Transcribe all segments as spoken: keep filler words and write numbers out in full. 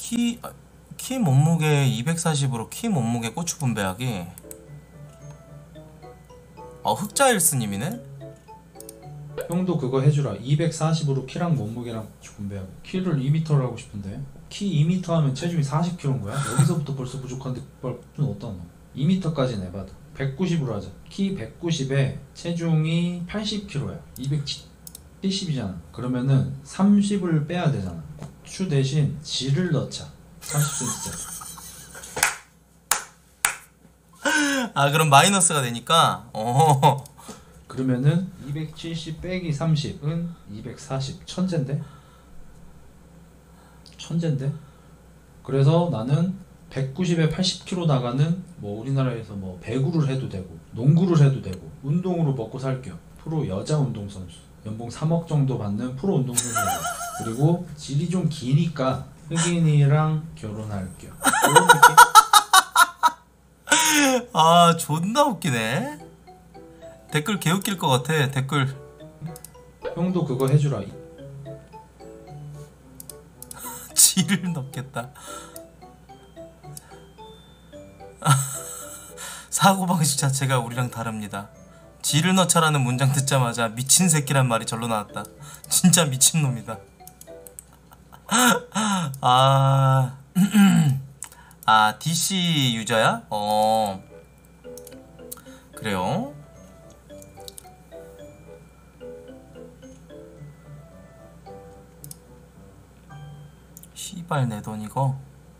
키, 아, 키 몸무게 이백사십으로 키 몸무게 고추 분배하기. 어, 흑자일스님이네? 형도 그거 해주라. 이백사십으로 키랑 몸무게랑 분배하고. 키를 이 미터로 하고 싶은데 키 이 미터 하면 체중이 사십 킬로그램인 거야? 여기서부터 벌써 부족한데 그걸 어디다 넣어? 이 미터까지 내봐도 백구십으로 하자. 키 백구십에 체중이 팔십 킬로그램야. 이백칠십이잖아. 그러면은 삼십을 빼야 되잖아. 고추 대신 질을 넣자. 삼십 센티미터. 아, 그럼 마이너스가 되니까. 어. 그러면은 이백칠십 빼기 삼십은 이백사십. 천재인데? 천재인데? 그래서 나는 백구십에 팔십 킬로그램 나가는 뭐 우리나라에서 뭐 배구를 해도 되고 농구를 해도 되고 운동으로 먹고 살게요. 프로 여자 운동선수. 연봉 삼억 정도 받는 프로 운동선수. 그리고 질이 좀 기니까 흑인이랑 결혼할게요. 이런 느낌? 아, 존나 웃기네. 댓글 개웃길 것 같아. 댓글. 형도 그거 해주라. 질을 넣겠다. 사고방식 자체가 우리랑 다릅니다. 질을 넣자라는 문장 듣자마자 미친 새끼란 말이 절로 나왔다. 진짜 미친놈이다. 아... 아, 디씨 유저야? 어... 그래요? 씨발 내 돈 이거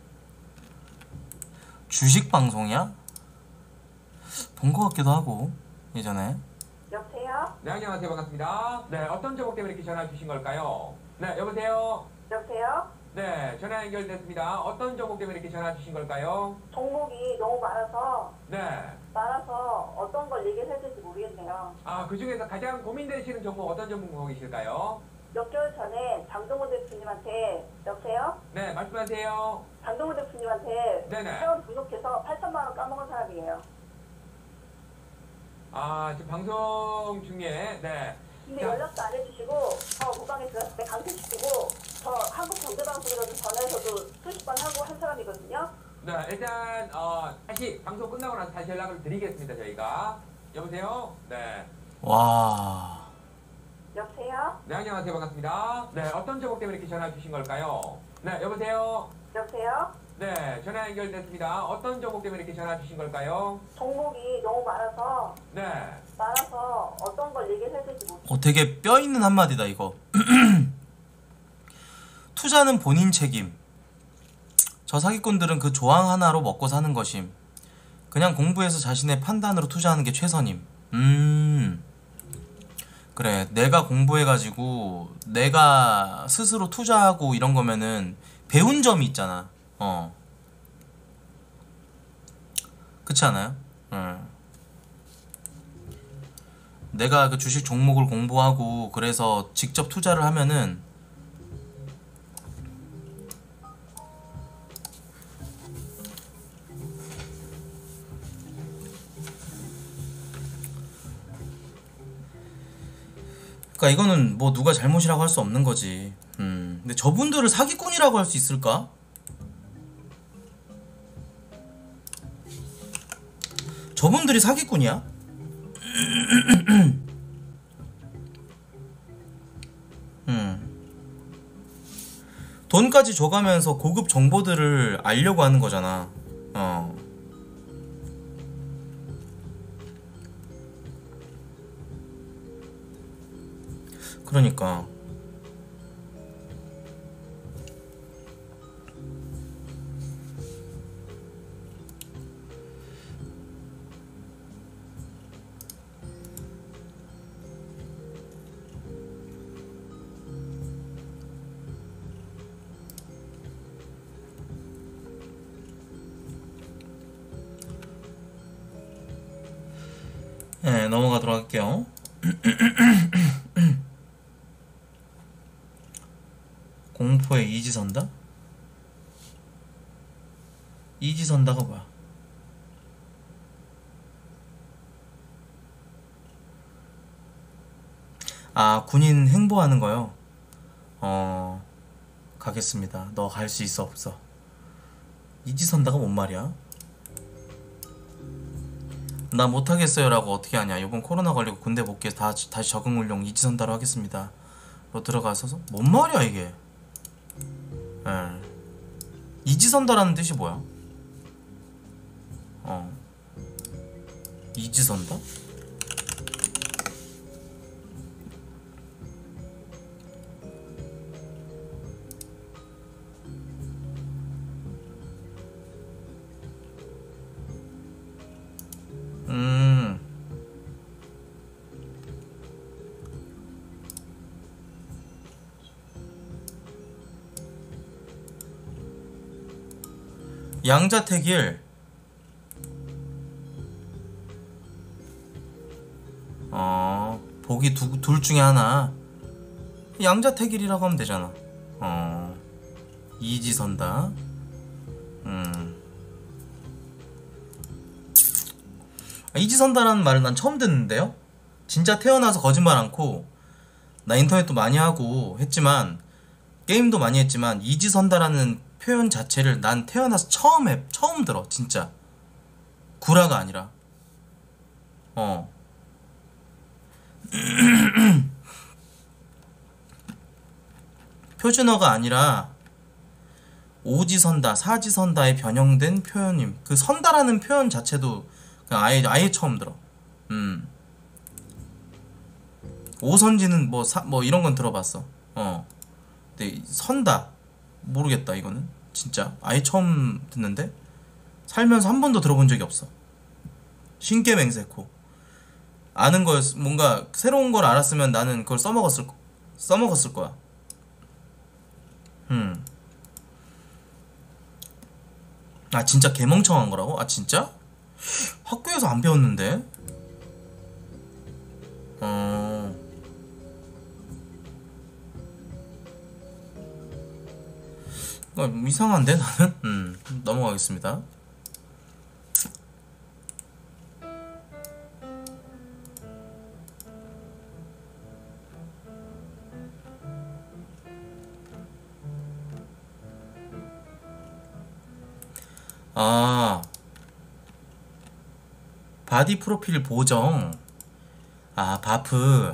주식 방송이야? 본 것 같기도 하고 예전에. 여보세요? 네, 안녕하세요. 반갑습니다. 네, 어떤 정보 때문에 이렇게 전화 주신 걸까요? 네, 여보세요? 여보세요? 네, 전화 연결됐습니다. 어떤 종목 때문에 이렇게 전화 주신 걸까요? 종목이 너무 많아서 네. 많아서 어떤 걸 얘기해야 될지 모르겠네요. 아, 그 중에서 가장 고민되시는 종목 어떤 종목이실까요? 몇 개월 전에 장동호 대표님한테 여보세요? 네, 말씀하세요. 장동호 대표님한테 네네. 회원 등록해서 팔천만 원 까먹은 사람이에요. 아, 지금 방송 중에, 네. 근데 자, 연락도 안 해주시고 저 무방에 들어갔을 때 강퇴시키고 저 한국경제방송이라도 전화해서도 수십 번 하고 한 사람이거든요. 네, 일단, 어, 다시 방송 끝나고 나서 다시 연락을 드리겠습니다, 저희가. 여보세요? 네. 와... 여보세요? 네, 안녕하세요. 반갑습니다. 네, 어떤 종목 때문에 이렇게 전화 주신 걸까요? 네, 여보세요? 여보세요? 네, 전화 연결됐습니다. 어떤 종목 때문에 이렇게 전화 주신 걸까요? 종목이 너무 많아서 네. 많아서 어떤 걸 얘기해야 될지 모르겠어요. 어, 되게 뼈있는 한마디다 이거. 투자는 본인 책임. 저 사기꾼들은 그 조항 하나로 먹고 사는 것임. 그냥 공부해서 자신의 판단으로 투자하는 게 최선임. 음... 그래, 내가 공부해가지고 내가 스스로 투자하고 이런 거면은 배운 점이 있잖아. 어, 그렇지 않아요? 응. 내가 그 주식 종목을 공부하고 그래서 직접 투자를 하면은 그러니까 이거는 뭐 누가 잘못이라고 할 수 없는 거지. 음. 근데 저분들을 사기꾼이라고 할 수 있을까? 저분들이 사기꾼이야? 음. 돈까지 줘가면서 고급 정보들을 알려고 하는 거잖아. 어. 그러니까 네, 넘어가도록 할게요. 공포에 이지선다? 이지선다가 뭐야? 아, 군인 행보하는 거요? 어... 가겠습니다. 너 갈 수 있어 없어? 이지선다가 뭔 말이야? 나 못하겠어요 라고 어떻게 하냐. 이번 코로나 걸리고 군대 복귀해서 다, 다시 적응훈련 이지선다로 하겠습니다 로 들어가서 뭔 말이야 이게. 에. 이지선다라는 뜻이 뭐야? 어 이지선다? 음 양자택일. 어 보기 두, 둘 중에 하나. 양자택일이라고 하면 되잖아. 어 이지선다. 음 이지선다라는 말을 난 처음 듣는데요. 진짜 태어나서 거짓말 않고 나 인터넷도 많이 하고 했지만 게임도 많이 했지만 이지선다라는 표현 자체를 난 태어나서 처음 해 처음 들어. 진짜 구라가 아니라. 어 표준어가 아니라 오지선다, 사지선다에 변형된 표현임. 그 선다라는 표현 자체도 그냥 아예 아예 처음 들어. 음. 오선지는 뭐 사 뭐 이런 건 들어봤어. 어. 근데 선다 모르겠다 이거는. 진짜 아예 처음 듣는데 살면서 한 번도 들어본 적이 없어. 신께맹세코. 아는 걸 뭔가 새로운 걸 알았으면 나는 그걸 써먹었을 거, 써먹었을 거야. 음. 아 진짜 개멍청한 거라고? 아 진짜? 학교에서 안 배웠는데? 어... 어 이상한데 나는? 음 넘어가겠습니다. 아 바디 프로필 보정. 아 바프.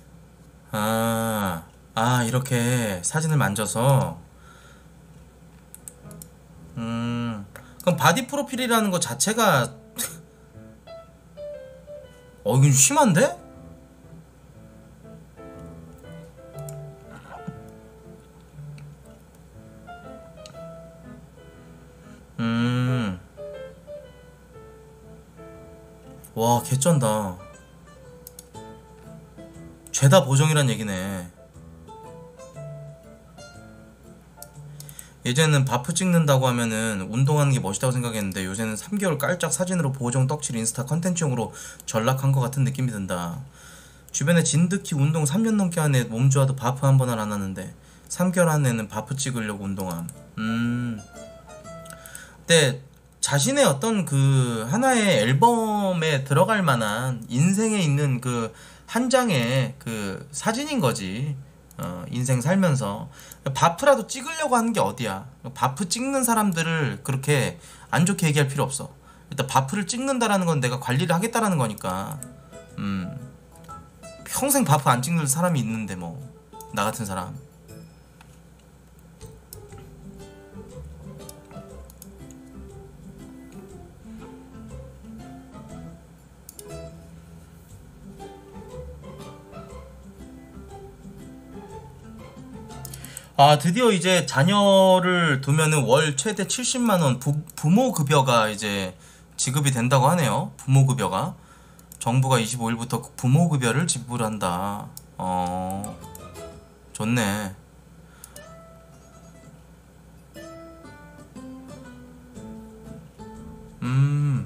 아, 아 이렇게 사진을 만져서. 음 그럼 바디 프로필이라는 거 자체가 어 이건 심한데? 음. 와 개쩐다. 죄다 보정이란 얘기네. 예전에는 바프 찍는다고 하면은 운동하는 게 멋있다고 생각했는데 요새는 삼 개월 깔짝 사진으로 보정 떡칠 인스타 컨텐츠용으로 전락한 것 같은 느낌이 든다. 주변에 진득히 운동 삼 년 넘게 한 애 몸 좋아도 바프 한 번을 안 하는데 삼 개월 한 애는 바프 찍으려고 운동함. 음. 근데 자신의 어떤 그 하나의 앨범에 들어갈 만한 인생에 있는 그 한 장의 그 사진인 거지. 어, 인생 살면서 바프라도 찍으려고 하는 게 어디야. 바프 찍는 사람들을 그렇게 안 좋게 얘기할 필요 없어. 일단 바프를 찍는다라는 건 내가 관리를 하겠다라는 거니까. 음 평생 바프 안 찍는 사람이 있는데 뭐 나 같은 사람. 아 드디어 이제 자녀를 두면은 월 최대 칠십만 원 부, 부모급여가 이제 지급이 된다고 하네요. 부모급여가 정부가 이십오 일부터 부모급여를 지불한다. 어 좋네. 음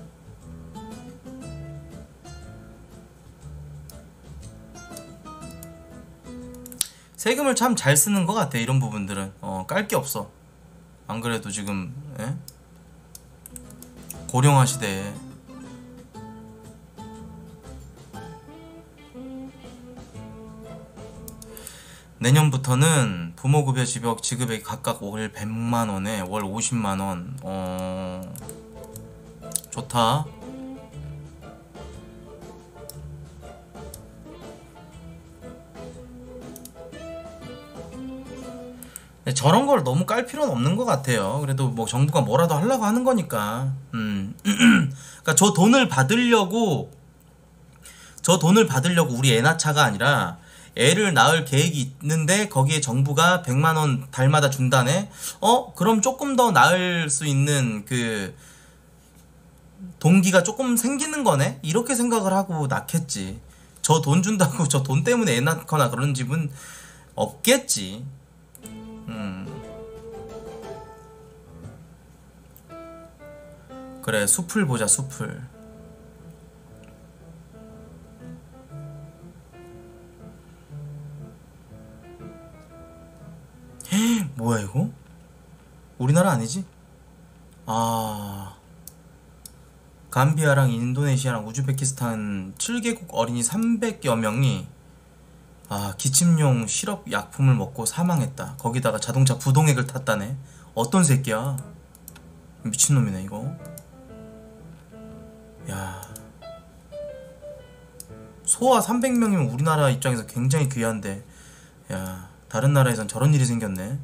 세금을 참 잘 쓰는 것 같아. 이런 부분들은 어, 깔 게 없어. 안 그래도 지금 에? 고령화 시대에 내년부터는 부모급여 지급, 지급액이 각각 월 백만 원에 월 오십만 원. 어... 좋다. 저런 걸 너무 깔 필요는 없는 것 같아요. 그래도 뭐 정부가 뭐라도 하려고 하는 거니까. 음. 그러니까 저 돈을 받으려고 저 돈을 받으려고 우리 애 낳자가 아니라 애를 낳을 계획이 있는데 거기에 정부가 백만 원 달마다 준다네. 어? 그럼 조금 더 낳을 수 있는 그 동기가 조금 생기는 거네? 이렇게 생각을 하고 낳겠지. 저 돈 준다고 저 돈 때문에 애 낳거나 그런 집은 없겠지. 음. 그래, 숲을 보자. 숲을. 헤, 뭐야 이거? 우리나라 아니지? 아, 감비아랑 인도네시아랑 우즈베키스탄 칠 개국 어린이 삼백여 명이 아, 기침용 시럽 약품을 먹고 사망했다. 거기다가 자동차 부동액을 탔다네. 어떤 새끼야? 미친놈이네 이거. 야, 소아 삼백 명이면 우리나라 입장에서 굉장히 귀한데, 야, 다른 나라에선 저런 일이 생겼네.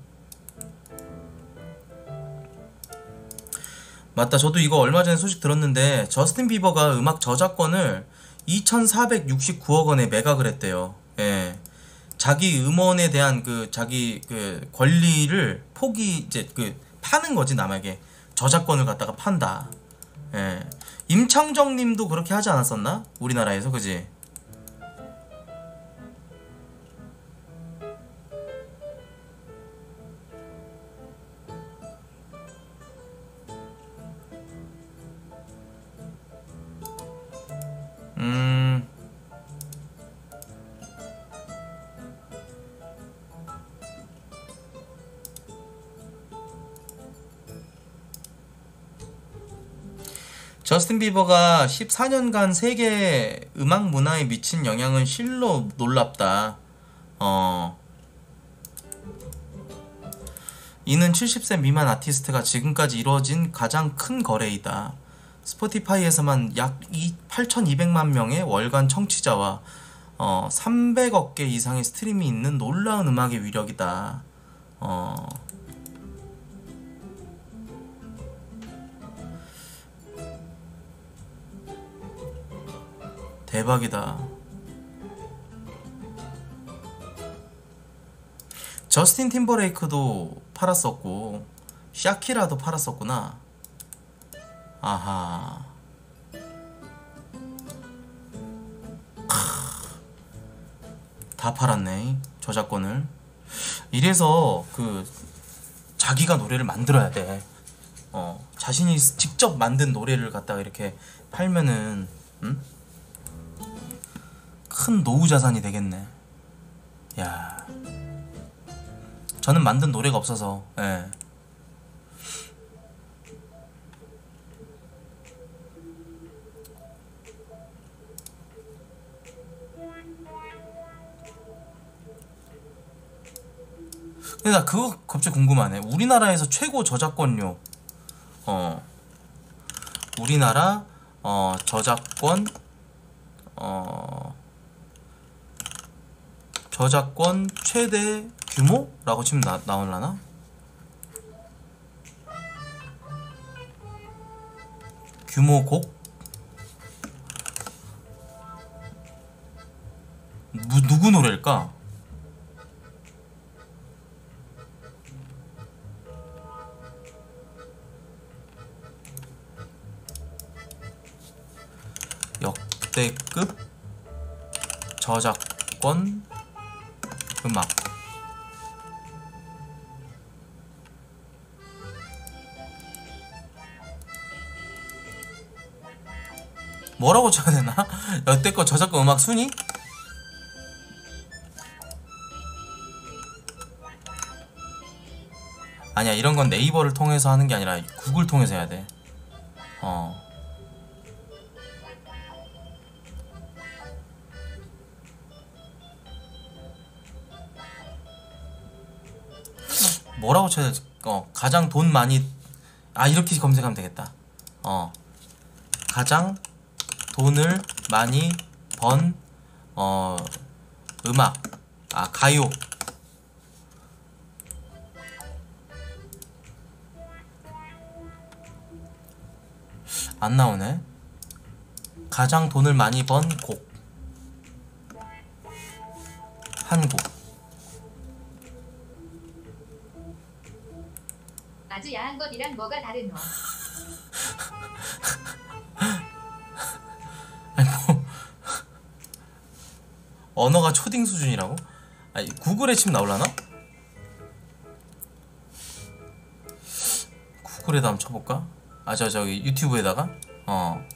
맞다, 저도 이거 얼마 전에 소식 들었는데 저스틴 비버가 음악 저작권을 이천사백육십구억 원에 매각을 했대요. 예. 자기 음원에 대한 그 자기 그 권리를 포기 이제 그 파는 거지, 남에게 저작권을 갖다가 판다. 예. 임창정 님도 그렇게 하지 않았었나? 우리나라에서, 그지? 음. 저스틴 비버가 십사 년간 세계 음악 문화에 미친 영향은 실로 놀랍다. 어. 이는 칠십 세 미만 아티스트가 지금까지 이루어진 가장 큰 거래이다. 스포티파이에서만 약 팔천이백만 명의 월간 청취자와 어, 삼백억 개 이상의 스트림이 있는 놀라운 음악의 위력이다. 어. 대박이다. 저스틴 팀버레이크도 팔았었고 샤키라도 팔았었구나. 아하. 다 팔았네, 저작권을. 이래서 그 자기가 노래를 만들어야 돼. 어, 자신이 직접 만든 노래를 갖다가 이렇게 팔면은 응? 큰 노후 자산이 되겠네. 야, 저는 만든 노래가 없어서. 예. 근데 나 그거 갑자기 궁금하네. 우리나라에서 최고 저작권료, 어, 우리나라 어 저작권 어 저작권 최대 규모라고 치면 나, 나올라나? 규모곡? 무, 누구 노래일까? 역대급 저작권 음악. 뭐라고 쳐야 되나? 역대급 저작권 음악 순위? 아니야, 이런 건 네이버를 통해서 하는 게 아니라 구글 통해서 해야 돼. 어. 뭐라고 쳐야 되지? 어 가장 돈 많이 아 이렇게 검색하면 되겠다. 어 가장 돈을 많이 번 어 음악 아 가요. 안 나오네. 가장 돈을 많이 번 곡 한 곡. 아주 야한 것이랑 뭐가 다른 너? 아니 뭐 언어가 초딩 수준이라고? 아니 구글에 치면 나올라나? 구글에다 한번 쳐볼까? 아 저 저기 유튜브에다가 어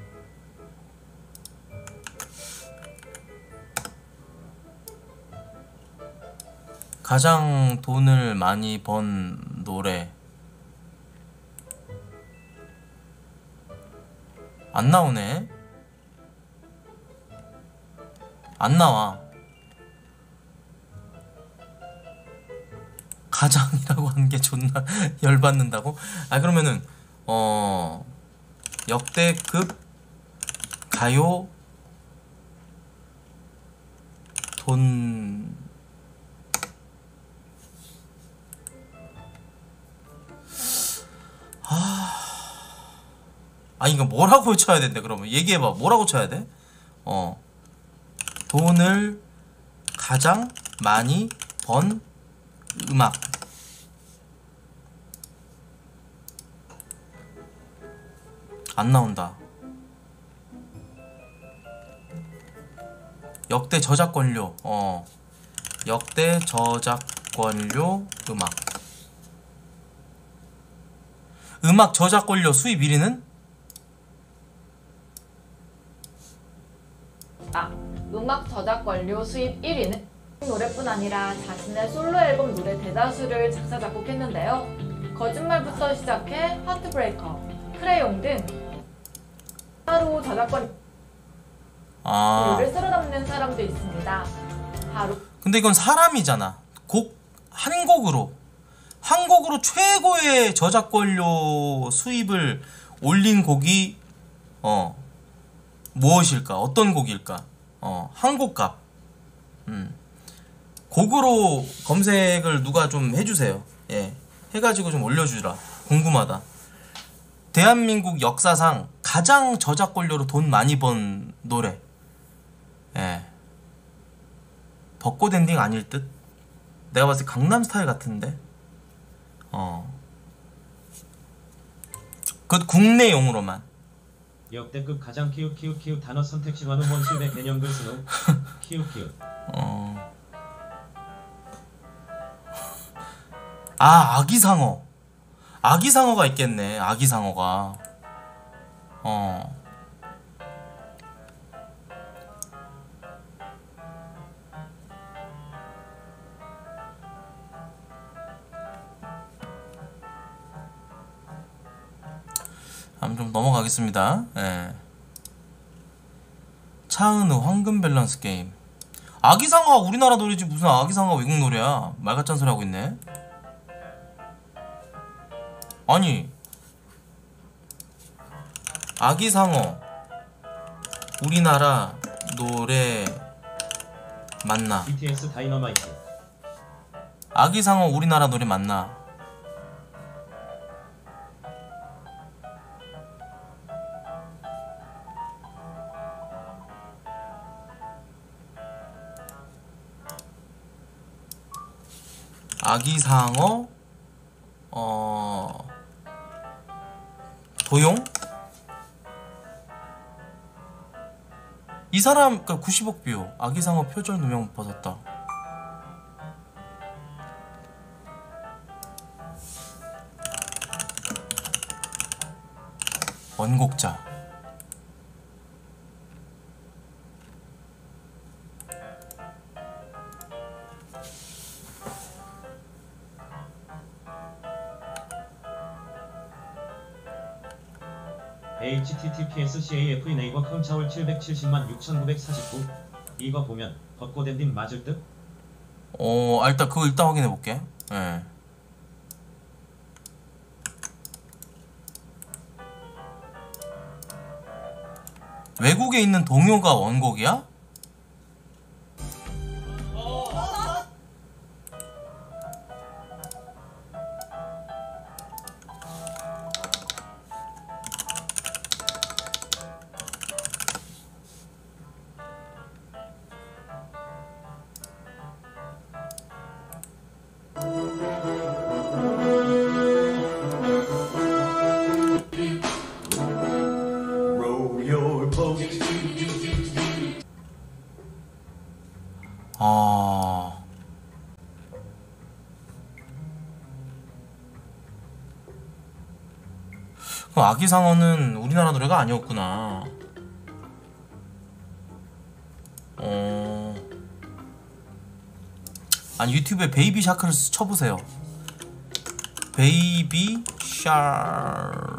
가장 돈을 많이 번 노래 안 나오네. 안 나와. 가장이라고 하는 게 존나 열받는다고? 아 그러면은 어 역대급 가요 돈 아 이거 뭐라고 쳐야 된대. 그러면 얘기해봐. 뭐라고 쳐야 돼? 어 돈을 가장 많이 번 음악. 안 나온다. 역대 저작권료. 어 역대 저작권료 음악. 음악 저작권료 수입 일 위는? 아, 음악 저작권료 수입 일 위는 노래뿐 아니라 자신의 솔로 앨범 노래 대다수를 작사 작곡했는데요. 거짓말부터 시작해 하트브레이커, 크레용 등 따로 저작권 아 를 쓸어 담는 사람도 있습니다. 바로 근데 이건 사람이잖아. 곡 한 곡으로 한 곡으로 최고의 저작권료 수입을 올린 곡이 어 무엇일까? 어떤 곡일까? 어 한 곡값. 음 곡으로 검색을 누가 좀 해주세요. 예 해가지고 좀 올려주라. 궁금하다. 대한민국 역사상 가장 저작권료로 돈 많이 번 노래. 예 벚꽃 엔딩 아닐 듯? 내가 봤을 때 강남스타일 같은데? 어. 그 국내용으로만. 역대급 가장 키읔 키읔 키읔 단어 선택 시간은 원시대 개념글 스노우 키읔 키읔. 어. 아, 아기상어. 아기상어가 있겠네. 아기상어가. 어. 한번 좀 넘어가겠습니다. 예. 차은우 황금 밸런스 게임. 아기상어가 우리나라 노래지 무슨 아기상어가 외국 노래야. 말 같지 않은 소리 하고 있네. 아니 아기상어 우리나라 노래 맞나? 비티에스 다이너마이트. 아기상어 우리나라 노래 맞나? 아기상어 어 도용? 이 사람 그 구십억 뷰. 아기상어 표절 누명 벗었다. 원곡자. 에이치티티피에스 씨에이에프 네이버 컴차올 칠백칠십만 육천구백사십구. 이거 보면 벚꽃 엔딩 맞을 듯? 어, 아, 일단 그거 일단 확인해 볼게. 예. 외국에 있는 동요가 원곡이야? 아... 그럼 아기상어는 우리나라 노래가 아니었구나. 어... 아니 유튜브에 베이비 샤크를 쳐보세요. 베이비 샤크.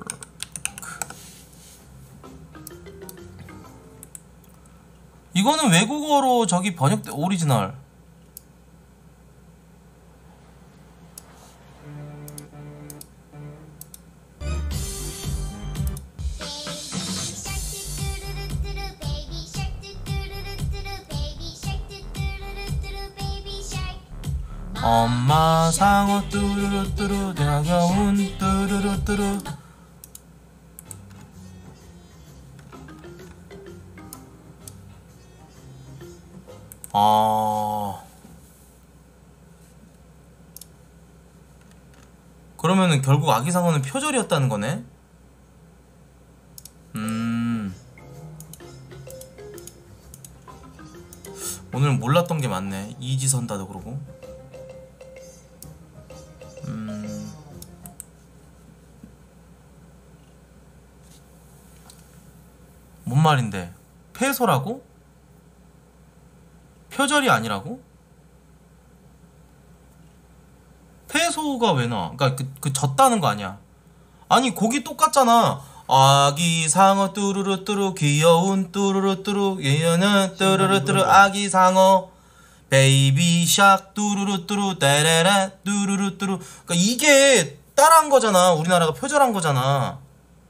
이거는 외국어로 저기 번역된 오리지널. 엄마 상어 뚜루루뚜루 다가온 뚜루루뚜루. 아... 그러면은 결국 아기상어는 표절이었다는 거네? 음... 오늘은 몰랐던 게 많네. 이지선다도 그러고. 음... 뭔 말인데? 폐소라고? 표절이 아니라고? 폐소가 왜 나와? 그니까 그, 그 졌다는 거 아니야. 아니 곡이 똑같잖아. 아기상어 뚜루루뚜루 귀여운 뚜루루뚜루 얘는 뚜루루뚜루 아기상어 베이비샥 뚜루루뚜루 따라라 뚜루루뚜루. 그니까 이게 따라한 거잖아. 우리나라가 표절한 거잖아.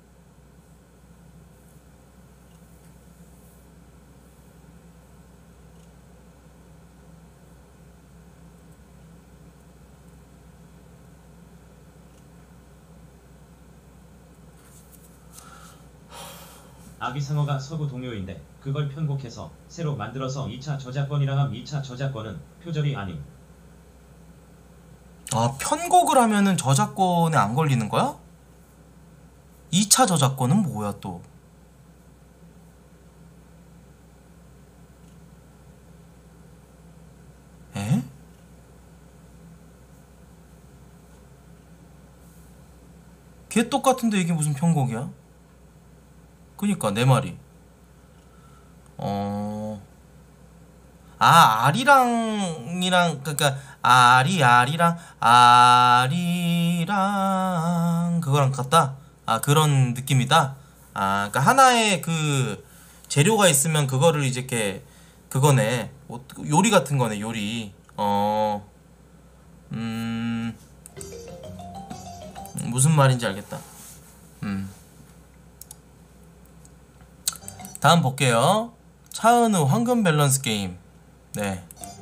아기상어가 서구 동요인데 그걸 편곡해서 새로 만들어서 이 차 저작권이라 함. 이 차 저작권은 표절이 아님. 아, 편곡을 하면은 저작권에 안 걸리는 거야? 이 차 저작권은 뭐야 또? 에? 걔 똑같은데 이게 무슨 편곡이야? 그니까 내 말이. 어... 아, 아리랑이랑 그니까 아리 아리랑 아리랑 그거랑 같다? 아, 그런 느낌이다? 아, 그니까 하나의 그 재료가 있으면 그거를 이제 이렇게 그거네. 요리 같은 거네, 요리. 어... 음... 무슨 말인지 알겠다. 음... 다음 볼게요. 차은우 황금 밸런스 게임. 네.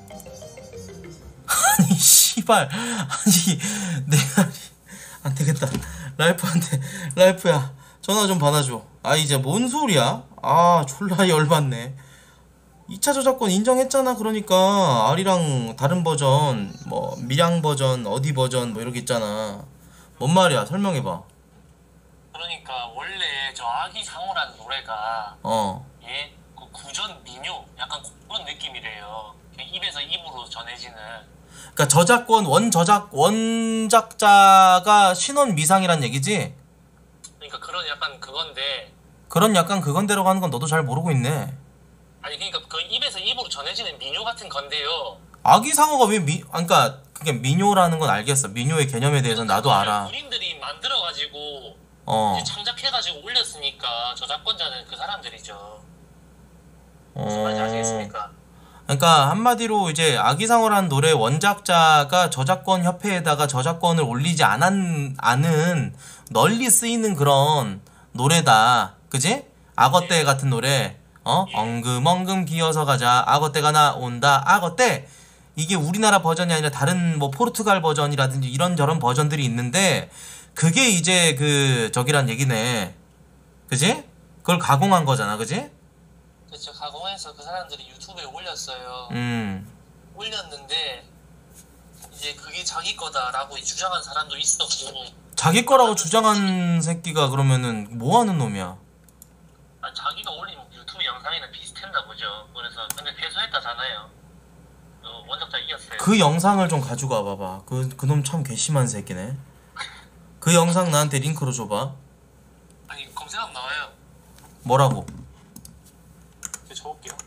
아니 씨발. 아니 내가 안 되겠다. 라이프한테 라이프야 전화 좀 받아줘. 아 이제 뭔 소리야? 아 졸라 열받네. 이 차 저작권 인정했잖아. 그러니까 아리랑 다른 버전 뭐 밀양 버전 어디 버전 뭐 이렇게 있잖아. 뭔 말이야? 설명해봐. 그러니까 원래 저 아기상어라는 노래가 어. 예, 그 구전 민요 약간 그런 느낌이래요. 그냥 입에서 입으로 전해지는. 그러니까 저작권 원 저작 원작자가 신원 미상이란 얘기지? 그러니까 그런 약간 그건데. 그런 약간 그건대로 가는 건 너도 잘 모르고 있네. 아니 그러니까 그 입에서 입으로 전해지는 민요 같은 건데요. 아기상어가 왜 미, 아, 그러니까 그게 민요라는 건 알겠어. 민요의 개념에 대해서는 나도 알아. 군인들이 만들어가지고 어. 이제 창작해가지고 올렸으니까 저작권자는 그 사람들이죠. 무슨 어. 말인지 아시겠습니까? 그러니까 한마디로 이제 아기상어라는 노래 원작자가 저작권 협회에다가 저작권을 올리지 않은, 않은 널리 쓰이는 그런 노래다. 그지? 악어떼 같은 노래. 어? 엉금엉금 기어서 가자. 악어떼가 나온다. 악어떼. 이게 우리나라 버전이 아니라 다른 뭐 포르투갈 버전이라든지 이런저런 버전들이 있는데 그게 이제 그 저기란 얘기네. 그지? 그걸 가공한 거잖아. 그지? 그쵸, 가공해서 그 사람들이 유튜브에 올렸어요. 음. 올렸는데 이제 그게 자기 거다라고 주장한 사람도 있었고. 자기 거라고 주장한 새끼가 그러면은 뭐 하는 놈이야? 아, 자기가 올린 유튜브 영상이랑 비슷했나 보죠. 그래서 근데 패소했다잖아요. 어, 원작자 이겼어요. 그 영상을 좀 가지고 와봐봐. 그 그놈 참 괘씸한 새끼네. 그 영상 나한테 링크로 줘봐. 아니 검색하면 나와요. 뭐라고? 제가 적을게요.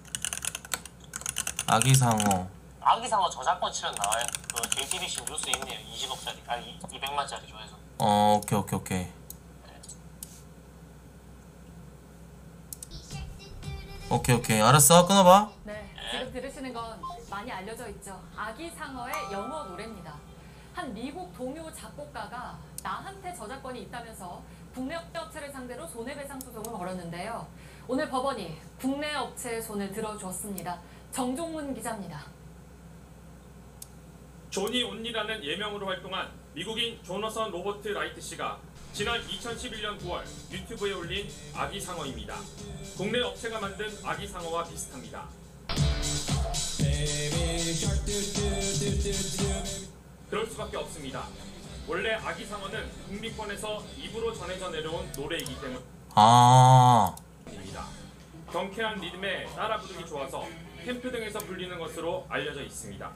아기상어. 아기상어 저작권 치면 나와요. 그 제이티비씨 뉴스 있네요. 이십억짜리. 아 이백만짜리 조회수. 어 오케이 오케이 오케이. 오케이 오케이 알았어 끊어봐. 네, 지금 들으시는 건 많이 알려져 있죠. 아기상어의 영어 노래입니다. 한 미국 동요 작곡가가 나한테 저작권이 있다면서 국내 업체를 상대로 손해배상 소송을 걸었는데요. 오늘 법원이 국내 업체의 손을 들어줬습니다. 정종문 기자입니다. 조니 온리라는 예명으로 활동한 미국인 조너선 로버트 라이트 씨가 지난 이천십일년 구월 유튜브에 올린 아기상어입니다. 국내 업체가 만든 아기상어와 비슷합니다. 그럴 수밖에 없습니다. 원래 아기상어는 국민권에서 입으로 전해져 내려온 노래이기 때문입니다. 아. 경쾌한 리듬에 따라 부르기 좋아서 캠프 등에서 불리는 것으로 알려져 있습니다.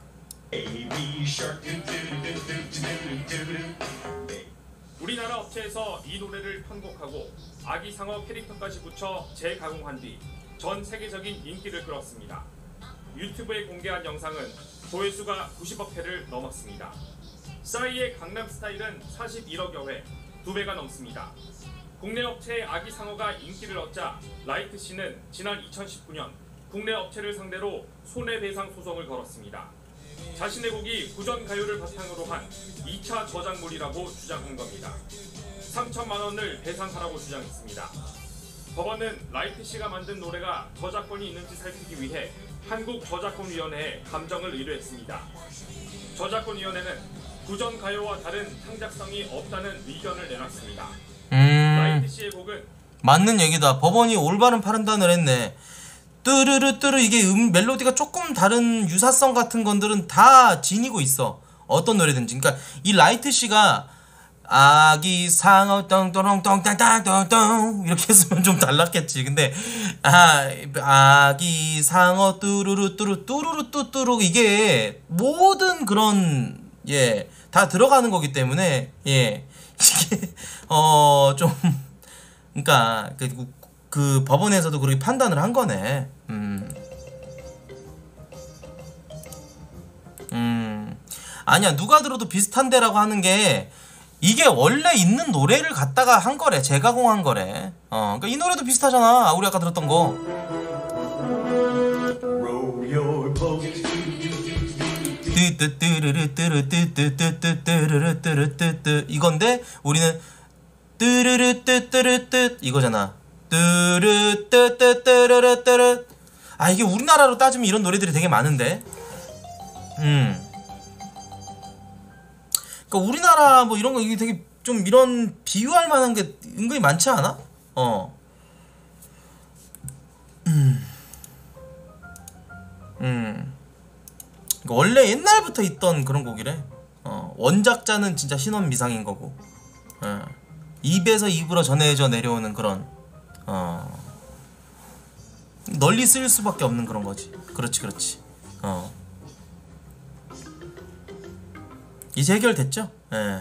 우리나라 업체에서 이 노래를 편곡하고 아기상어 캐릭터까지 붙여 재가공한 뒤 전 세계적인 인기를 끌었습니다. 유튜브에 공개한 영상은 조회수가 구십억 회를 넘었습니다. 싸이의 강남스타일은 사십일억여 회, 두 배가 넘습니다. 국내 업체의 아기상어가 인기를 얻자 라이트 씨는 지난 이천십구년 국내 업체를 상대로 손해배상 소송을 걸었습니다. 자신의 곡이 구전가요를 바탕으로 한 이차 저작물이라고 주장한 겁니다. 삼천만 원을 배상하라고 주장했습니다. 법원은 라이트 씨가 만든 노래가 저작권이 있는지 살피기 위해 한국저작권위원회에 감정을 의뢰했습니다. 저작권위원회는 구전가요와 다른 창작성이 없다는 의견을 내놨습니다. 음. 라이트 씨의 곡은 맞는 얘기다. 법원이 올바른 판단을 했네. 뚜르르 뚜르 이게 음 멜로디가 조금 다른 유사성 같은 것들은 다 지니고 있어. 어떤 노래든지. 그러니까 이 라이트 씨가 아기 상어 똥똥똥똥땅땅똥똥 이렇게 했으면 좀 달랐겠지. 근데 아 아기 상어 뚜루루 뚜루 뚜루루 뚜뚜루 이게 모든 그런 예 다 들어가는 거기 때문에 예 이게 어 좀 그러니까 그, 그 법원에서도 그렇게 판단을 한 거네. 음. 음. 아니야 누가 들어도 비슷한데라고 하는 게 이게 원래 있는 노래를 갖다가 한 거래. 재가공한 거래. 어, 그러니까 이 노래도 비슷하잖아. 우리 아까 들었던 거. 뜨뜨뜨르르뜨르뜨뜨뜨뜨르르뜨르뜨뜨뜨 이건데 우리는 뜨르르뜨뜨르뜨 이거잖아. 뜨르뜨뜨뜨르르뜨르. 아 이게 우리나라로 따지면 이런 노래들이 되게 많은데. 음. 그러니까 우리나라 뭐 이런 거 이게 되게 좀 이런 비유할 만한 게 은근히 많지 않아? 어. 음. 음. 그러니까 원래 옛날부터 있던 그런 곡이래. 어. 원작자는 진짜 신원미상인 거고. 어. 입에서 입으로 전해져 내려오는 그런 어. 널리 쓰일 수밖에 없는 그런 거지. 그렇지, 그렇지. 어. 이제 해결됐죠? 예.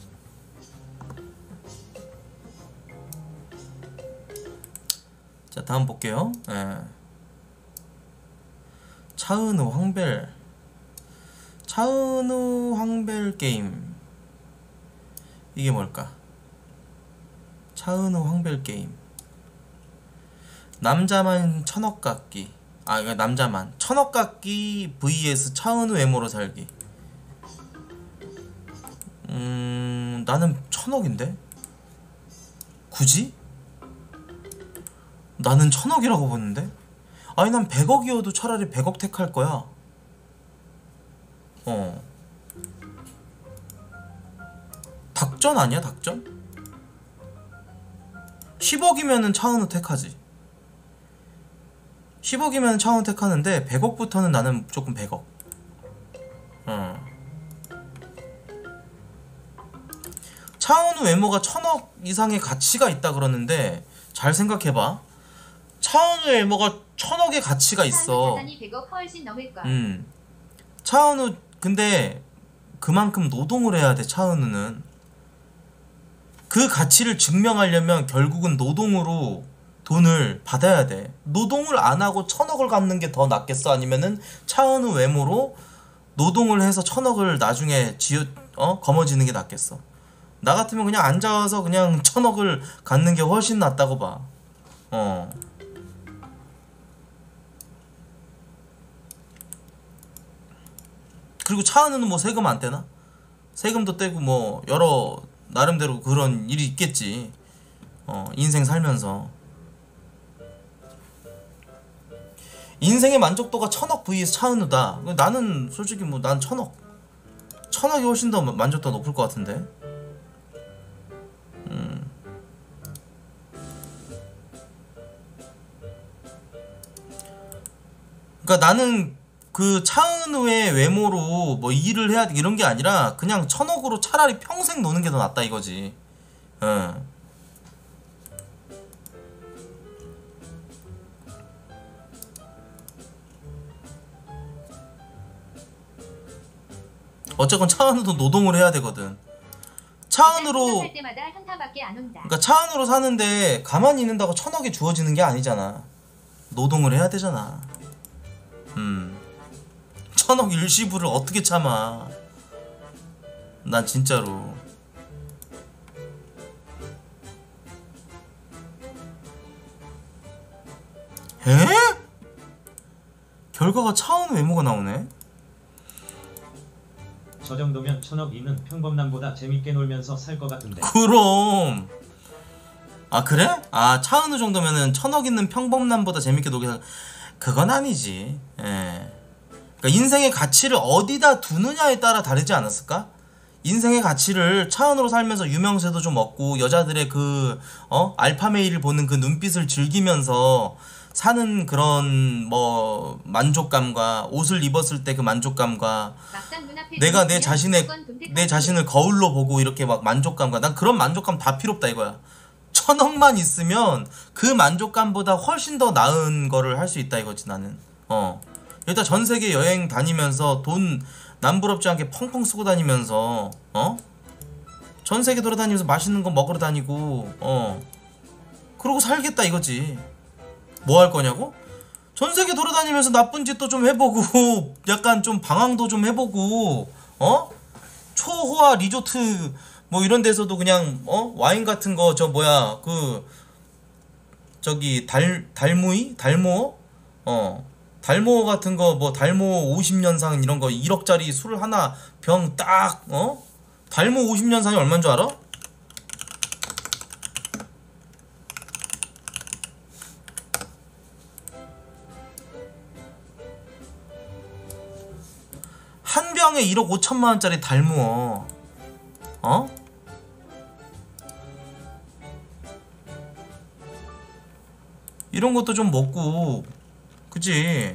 자 다음 볼게요. 예. 차은우 황벨 차은우 황벨 게임 이게 뭘까? 차은우 황벨 게임 남자만 천억 깎기 아 이거 남자만 천억 깎기 vs 차은우 외모로 살기. 음... 나는 천억인데? 굳이? 나는 천억이라고 보는데? 아니 난 백억이어도 차라리 백억 택할 거야. 어. 닭전 아니야 닭전? 십억이면은 차은우 택하지. 십억이면 차은우 택하는데 백억부터는 나는 조금 백억. 어. 차은우 외모가 천억 이상의 가치가 있다 그러는데 잘 생각해봐. 차은우 외모가 천억의 가치가 있어. 자산이 백억 훨씬 넘을 걸. 음. 차은우 근데 그만큼 노동을 해야 돼. 차은우는 그 가치를 증명하려면 결국은 노동으로 돈을 받아야 돼. 노동을 안 하고 천억을 갚는 게 더 낫겠어? 아니면은 차은우 외모로 노동을 해서 천억을 나중에 지어 어 거머쥐는 게 낫겠어? 나 같으면 그냥 앉아서 그냥 천억을 갖는 게 훨씬 낫다고 봐. 어. 그리고 차은우는 뭐 세금 안 떼나? 세금도 떼고 뭐 여러 나름대로 그런 일이 있겠지. 어, 인생 살면서. 인생의 만족도가 천억 vs 차은우다. 나는 솔직히 뭐 난 천억. 천억이 훨씬 더 만족도가 높을 것 같은데. 음. 그러니까 나는 그 차은우의 외모로 뭐 일을 해야 이런 게 아니라 그냥 천억으로 차라리 평생 노는 게 더 낫다 이거지. 응. 어쨌건 차은우도 노동을 해야 되거든. 차은우로 살 때마다 현타밖에 안 온다. 그러니까 차은우로 사는데 가만히 있는다고 천억이 주어지는 게 아니잖아. 노동을 해야 되잖아. 음. 천억 일시불을 어떻게 참아. 난 진짜로. 에? 결과가 차은우 외모가 나오네? 저 정도면 천억이는 평범남보다 재밌게 놀면서 살 것 같은데. 그럼. 아 그래? 아 차은우 정도면은 천억 있는 평범남보다 재밌게 놀게 살... 그건 아니지. 예. 그러니까 인생의 가치를 어디다 두느냐에 따라 다르지 않았을까? 인생의 가치를 차은우로 살면서 유명세도 좀 얻고 여자들의 그 어? 알파메일을 보는 그 눈빛을 즐기면서 사는 그런 뭐 만족감과 옷을 입었을 때 그 만족감과 내가 내 자신의 내 자신을 거울로 보고 이렇게 막 만족감과 난 그런 만족감 다 필요 없다 이거야. 천억만 있으면 그 만족감보다 훨씬 더 나은 거를 할 수 있다 이거지 나는. 어. 일단 전 세계 여행 다니면서 돈 남부럽지 않게 펑펑 쓰고 다니면서 어? 전 세계 돌아다니면서 맛있는 거 먹으러 다니고 어. 그러고 살겠다 이거지. 뭐 할 거냐고? 전 세계 돌아다니면서 나쁜 짓도 좀 해보고 약간 좀 방황도 좀 해보고 어? 초호화 리조트 뭐 이런 데서도 그냥 어? 와인 같은 거 저 뭐야 그 저기 달 달무이? 달모? 어. 달모 같은 거 뭐 달모 오십 년상 이런 거 일억짜리 술 하나 병 딱 어? 달모 오십 년상이 얼마인 줄 알아? 한 병에 일억 오천만 원짜리 달모 어? 이런 것도 좀 먹고 그치?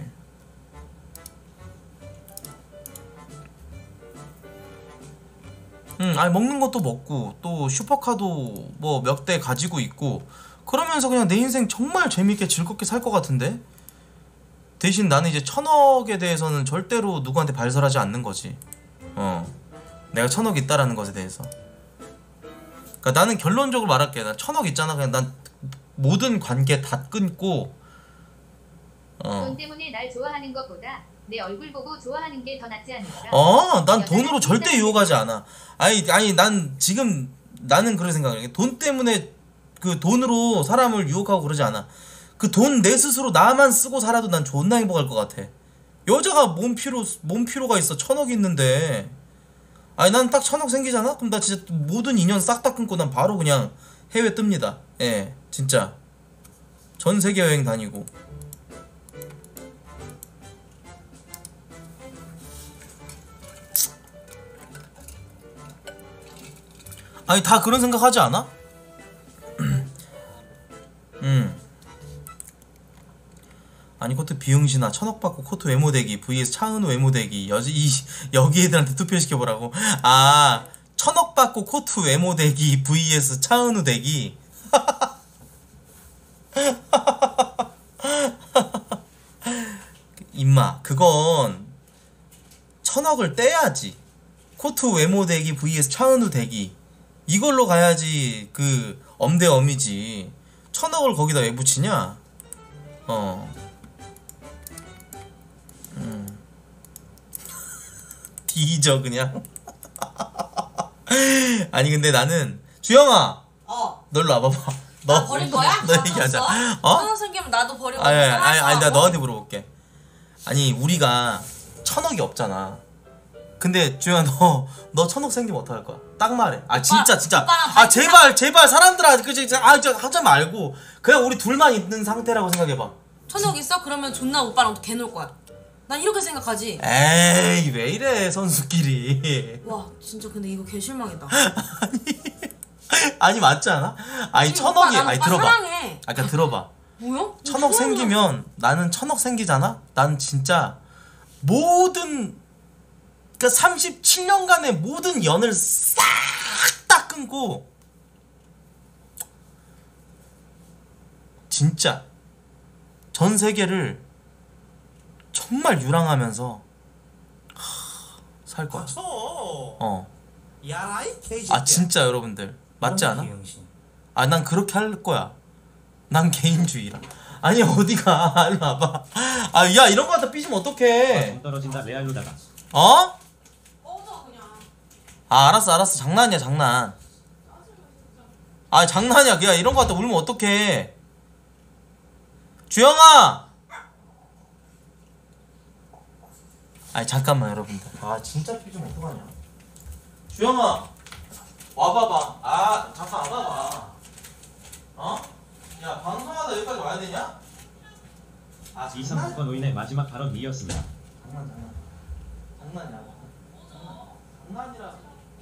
응, 아니 먹는 것도 먹고 또 슈퍼카도 뭐 몇 대 가지고 있고 그러면서 그냥 내 인생 정말 재밌게 즐겁게 살 것 같은데? 대신 나는 이제 천억에 대해서는 절대로 누구한테 발설하지 않는 거지. 어, 내가 천억 있다라는 것에 대해서. 그러니까 나는 결론적으로 말할게. 나 천억 있잖아. 그냥 난 모든 관계 다 끊고 어. 돈 때문에 날 좋아하는 것보다 내 얼굴 보고 좋아하는 게 더 낫지 않을까? 어, 난 돈으로 절대 유혹하지 않아. 아니, 아니, 난 지금 나는 그런 생각을 해. 돈 때문에 그 돈으로 사람을 유혹하고 그러지 않아. 그 돈 내 스스로 나만 쓰고 살아도 난 존나 행복할 것 같아. 여자가 몸 필요 몸 필요가 있어. 천억 있는데. 아니 난 딱 천억 생기잖아? 그럼 나 진짜 모든 인연 싹 다 끊고 난 바로 그냥 해외 뜹니다. 예, 진짜. 전 세계 여행 다니고. 아니 다 그런 생각 하지 않아? 음. 아니 코트 비응신아 천억 받고 코트 외모대기 vs 차은우 외모대기 여지 이 여기 애들한테 투표시켜보라고. 아 천억 받고 코트 외모대기 vs 차은우 대기. 임마 그건 천억을 떼야지. 코트 외모대기 vs 차은우 대기 이걸로 가야지 그 엄대엄이지. 천억을 거기다 왜 붙이냐? 어. 음. 뒤져 그냥. 아니 근데 나는 주영아. 어. 널로 와봐봐. 너 나 버릴 거야? 너 얘기하자. 어? 천원 생기면 나도 버리고. 아니 아니 아니, 아니 나 너한테 물어볼게. 아니 우리가 천억이 없잖아. 근데 주영아 너 너 천억 생기면 어떡할 거야? 딱 말해. 아 진짜 진짜. 아 제발 제발 사람들아 그지 아 진짜 하지 말고 그냥 우리 둘만 있는 상태라고 생각해봐. 천억 있어? 그러면 존나 오빠랑 또 개놀 거야. 난 이렇게 생각하지. 에이 왜 이래 선수끼리. 와 진짜 근데 이거 개 실망이다. 아니 아니 맞지 않아? 아니 천억이 아니 들어봐. 사랑해. 아까 그러니까 들어봐. 뭐야? 천억 생기면 나는 천억 생기잖아. 나는 진짜 모든 그러니까 삼십칠 년간의 모든 연을 싹 다 끊고 진짜 전 세계를 정말 유랑하면서 하, 살 거야. 어. 아 진짜 여러분들 맞지 않아? 아 난 그렇게 할 거야. 난 개인주의라. 아니 어디가 일로 와봐. 아 야 이런 거 갖다 삐지면 어떡해. 좀 떨어진다 레알로다가. 어? 아 알았어 알았어 장난이야 장난. 아 장난이야 그냥 이런 거 갖다 울면 어떡해. 주영아. 아니 잠깐만 여러분들. 아 진짜 삐지면 어떡하냐. 주영아 와봐봐. 아 잠깐 와봐봐. 어? 야 방송하다 여기까지 와야 되냐? 아 이상권 오인의 마지막 발언 이었습니다. 장난 장난 장난이야. 장난 장난이라.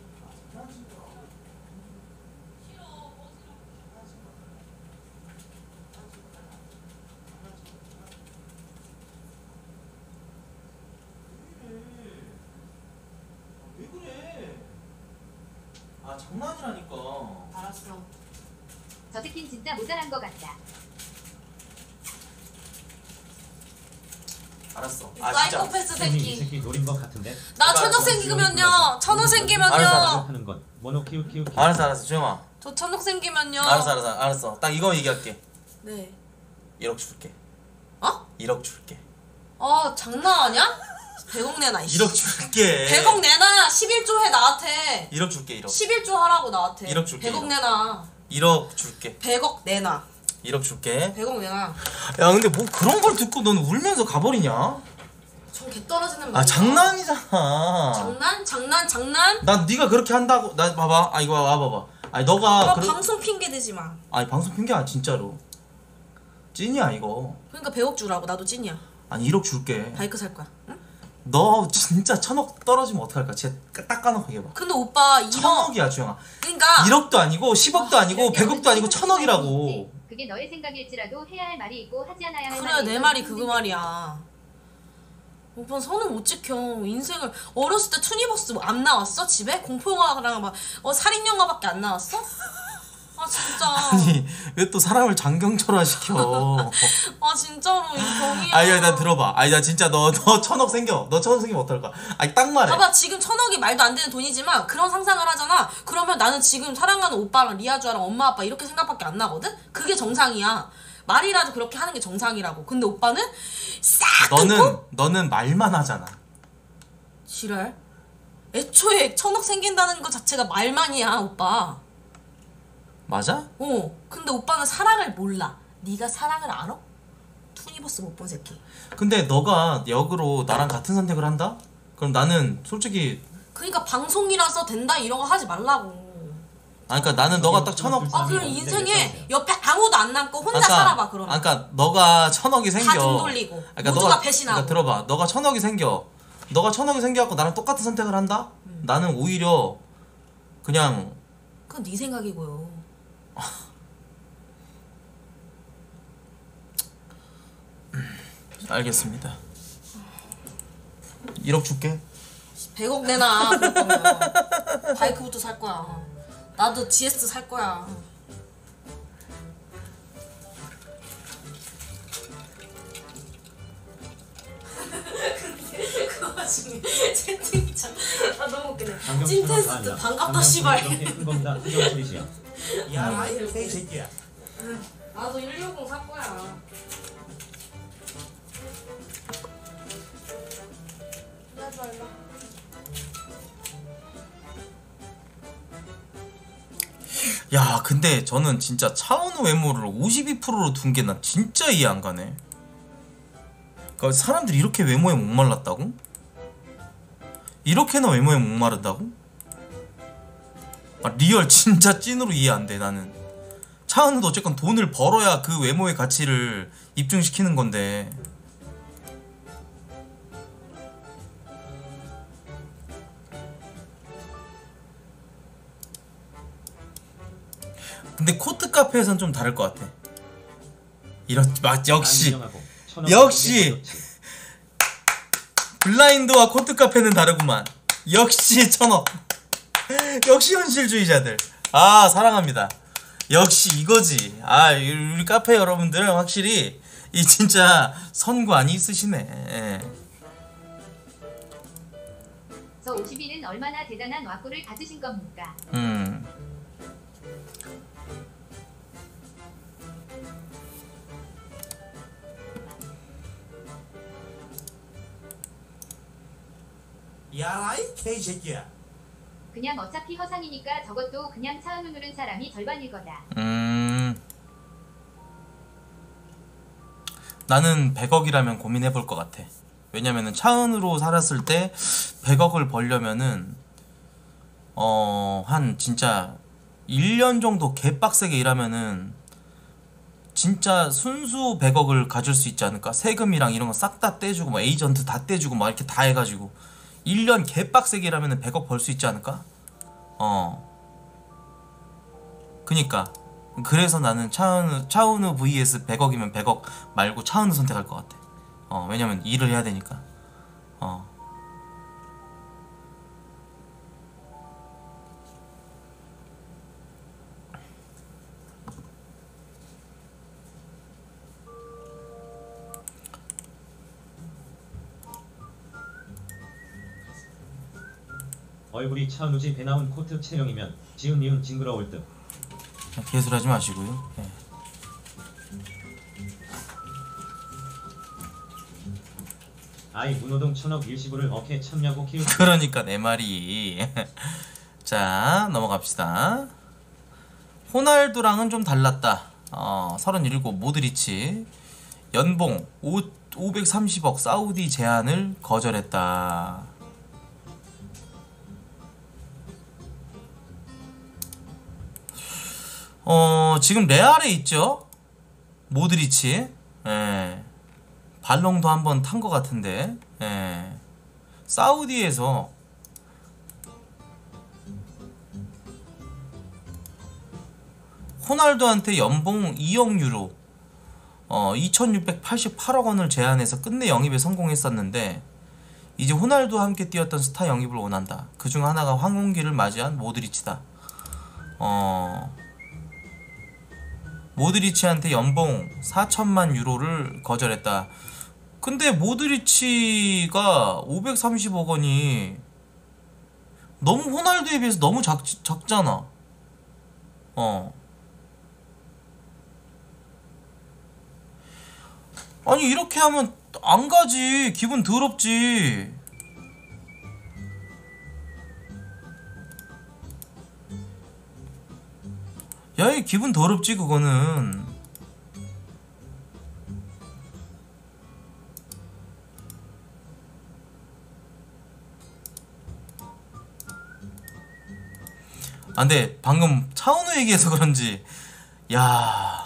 왜 그래? 아 장난이라니까. 알았어. 저 새끼는 진짜 모자란 것 같다. 알았어. 아 진짜. 사이코패스 형님 이 새끼. 새끼 노린 것 같은데. 나 천억 생기면요. 천억 생기면요. 알았어, 하는 건 모노 키우 키우 키우. 알았어 알았어 주영아. 저 천억 생기면요. 알았어 알았어 알았어. 딱 이거 얘기할게. 네. 일억 줄게. 어? 일억 줄게. 아 장난하냐? 백억 내놔. 이씨. 일억 줄게. 백억 내놔. 십일 조 해 나한테. 일억 줄게 일억. 십일 조 하라고 나한테. 일억 줄게, 백억 일억. 내놔. 일억 줄게. 백억 내놔. 일억 줄게. 백억 내놔. 야 근데 뭐 그런 걸 듣고 넌 울면서 가버리냐? 전 개 떨어지는 말이야. 아 장난이잖아. 장난? 장난? 장난? 난 네가 그렇게 한다고. 나 봐봐. 아 이거 와봐봐. 아니 너가 어, 그러... 방송 핑계 대지 마. 아니 방송 핑계 아니야 진짜로. 찐이야 이거. 그러니까 백억 주라고. 나도 찐이야. 아니 일억 줄게. 바이크 살 거야. 응? 너 진짜 천억 떨어지면 어떡할까? 진짜 딱 까놓고 얘기해봐. 근데 오빠 이억. 천억이야 주영아. 그러니까 일억도 아니고 십억도 아니고 그런데 백억도 아니고 어느 천억이라고. 그게 너의 생각일지라도 해야 할 말이 있고 하지 않아야 할 그래 말이 내 있어. 말이 그거 말이야. 오빠는 선을 못 지켜. 인생을 어렸을 때 투니버스 뭐 안 나왔어? 집에? 공포영화랑 막 어, 살인영화밖에 안 나왔어? 아 진짜. 아니 왜 또 사람을 장경철화 시켜? 아 진짜로 이 병이야. 아니 나 들어봐. 아니 나 진짜 너 너 천억 생겨. 너 천억 생기면 어떨까? 아니 딱 말해. 봐봐 지금 천억이 말도 안 되는 돈이지만 그런 상상을 하잖아. 그러면 나는 지금 사랑하는 오빠랑 리아주아랑 엄마 아빠 이렇게 생각밖에 안 나거든? 그게 정상이야. 말이라도 그렇게 하는 게 정상이라고. 근데 오빠는 싹 너는 끊고 너는 말만 하잖아. 지랄. 애초에 천억 생긴다는 것 자체가 말만이야 오빠. 맞아? 어. 근데 오빠는 사랑을 몰라. 네가 사랑을 알아? 투니버스 못 본 새끼. 근데 너가 역으로 나랑 같은 선택을 한다? 그럼 나는 솔직히 그러니까 방송이라서 된다 이런 거 하지 말라고. 아 그러니까 나는 너가 딱 천억. 아 그럼 인생에 옆에 아무도 안 남고 혼자 아까, 살아봐 그러면. 아 그러니까 너가 천억이 생겨. 다 등 돌리고 그러니까 모두가 너가, 배신하고. 그러니까 들어봐. 너가 천억이 생겨. 너가 천억이 생겨갖고 나랑 똑같은 선택을 한다? 음. 나는 오히려 그냥 그건 네 생각이고요. 알겠습니다. 일억 줄게. 백억 내놔 그럴 거면. 바이크부터 살 거야. 나도 지에스 살 거야. 그 와중에 채팅창 아 너무 웃기네. 찐테스트 반갑다 씨발. 이렇게 큰 겁니다. 한경 소리시야. 야 이 새끼야. 나도 일이오공 살 거야. 야 근데 저는 진짜 차은우 외모를 오십이 퍼센트로 둔 게 난 진짜 이해 안 가네. 그러니까 사람들이 이렇게 외모에 목말랐다고? 이렇게나 외모에 목마른다고? 아 리얼 진짜 찐으로 이해 안 돼 나는. 차은우도 어쨌건 돈을 벌어야 그 외모의 가치를 입증시키는 건데. 근데 코트 카페에선 좀 다를 것 같아. 이런 맞 역시 역시 블라인드와 코트 카페는 다르구만. 역시 천억. 역시 현실주의자들. 아 사랑합니다. 역시 이거지. 아 우리 카페 여러분들은 확실히 이 진짜 선관이 있으시네. 예. 저 오십일은 얼마나 대단한 와꾸를 가지신 겁니까? 음. 야, 이 개새끼야. 그냥 어차피 허상이니까 저것도 그냥 차은우 누른 사람이 절반일 거다. 음. 나는 백억이라면 고민해볼 것 같아. 왜냐면은 차은우로 살았을 때 백억을 벌려면은 어, 한 진짜 일 년 정도 개빡세게 일하면은 진짜 순수 백억을 가질 수 있지 않을까? 세금이랑 이런 거 싹 다 떼주고 뭐 에이전트 다 떼주고 막 이렇게 다 해가지고 일 년 개빡세게 일하면은 백억 벌 수 있지 않을까? 어. 그니까 그래서 나는 차은우, 차은우 vs 백억이면 백억 말고 차은우 선택할 것 같아. 어, 왜냐면 일을 해야 되니까. 어. 얼굴이 차은우지 배 나온 코트 체형이면 지은 니은 징그러울 듯. 개술하지 마시고요. 네. 아이 문호동 천억 일시불을 어케 참냐고 키우. 그러니까 내 말이. 자 넘어갑시다. 호날두랑은 좀 달랐다. 어, 서른일칠 모드리치 연봉 오백삼십억 사우디 제안을 거절했다. 어 지금 레알에 있죠? 모드리치. 예. 발롱도 한번 탄 것 같은데. 예. 사우디에서 호날두한테 연봉 이억 유로 어 이천육백팔십팔억 원을 제안해서 끝내 영입에 성공했었는데 이제 호날두와 함께 뛰었던 스타 영입을 원한다. 그중 하나가 황혼기를 맞이한 모드리치다. 어 모드리치한테 연봉 사천만 유로를 거절했다. 근데 모드리치가 오백삼십억 원이 너무 호날두에 비해서 너무 작, 작잖아. 어 아니 이렇게 하면 안 가지. 기분 더럽지. 야, 이 기분 더럽지 그거는. 아 근데 방금 차은우 얘기해서 그런지 야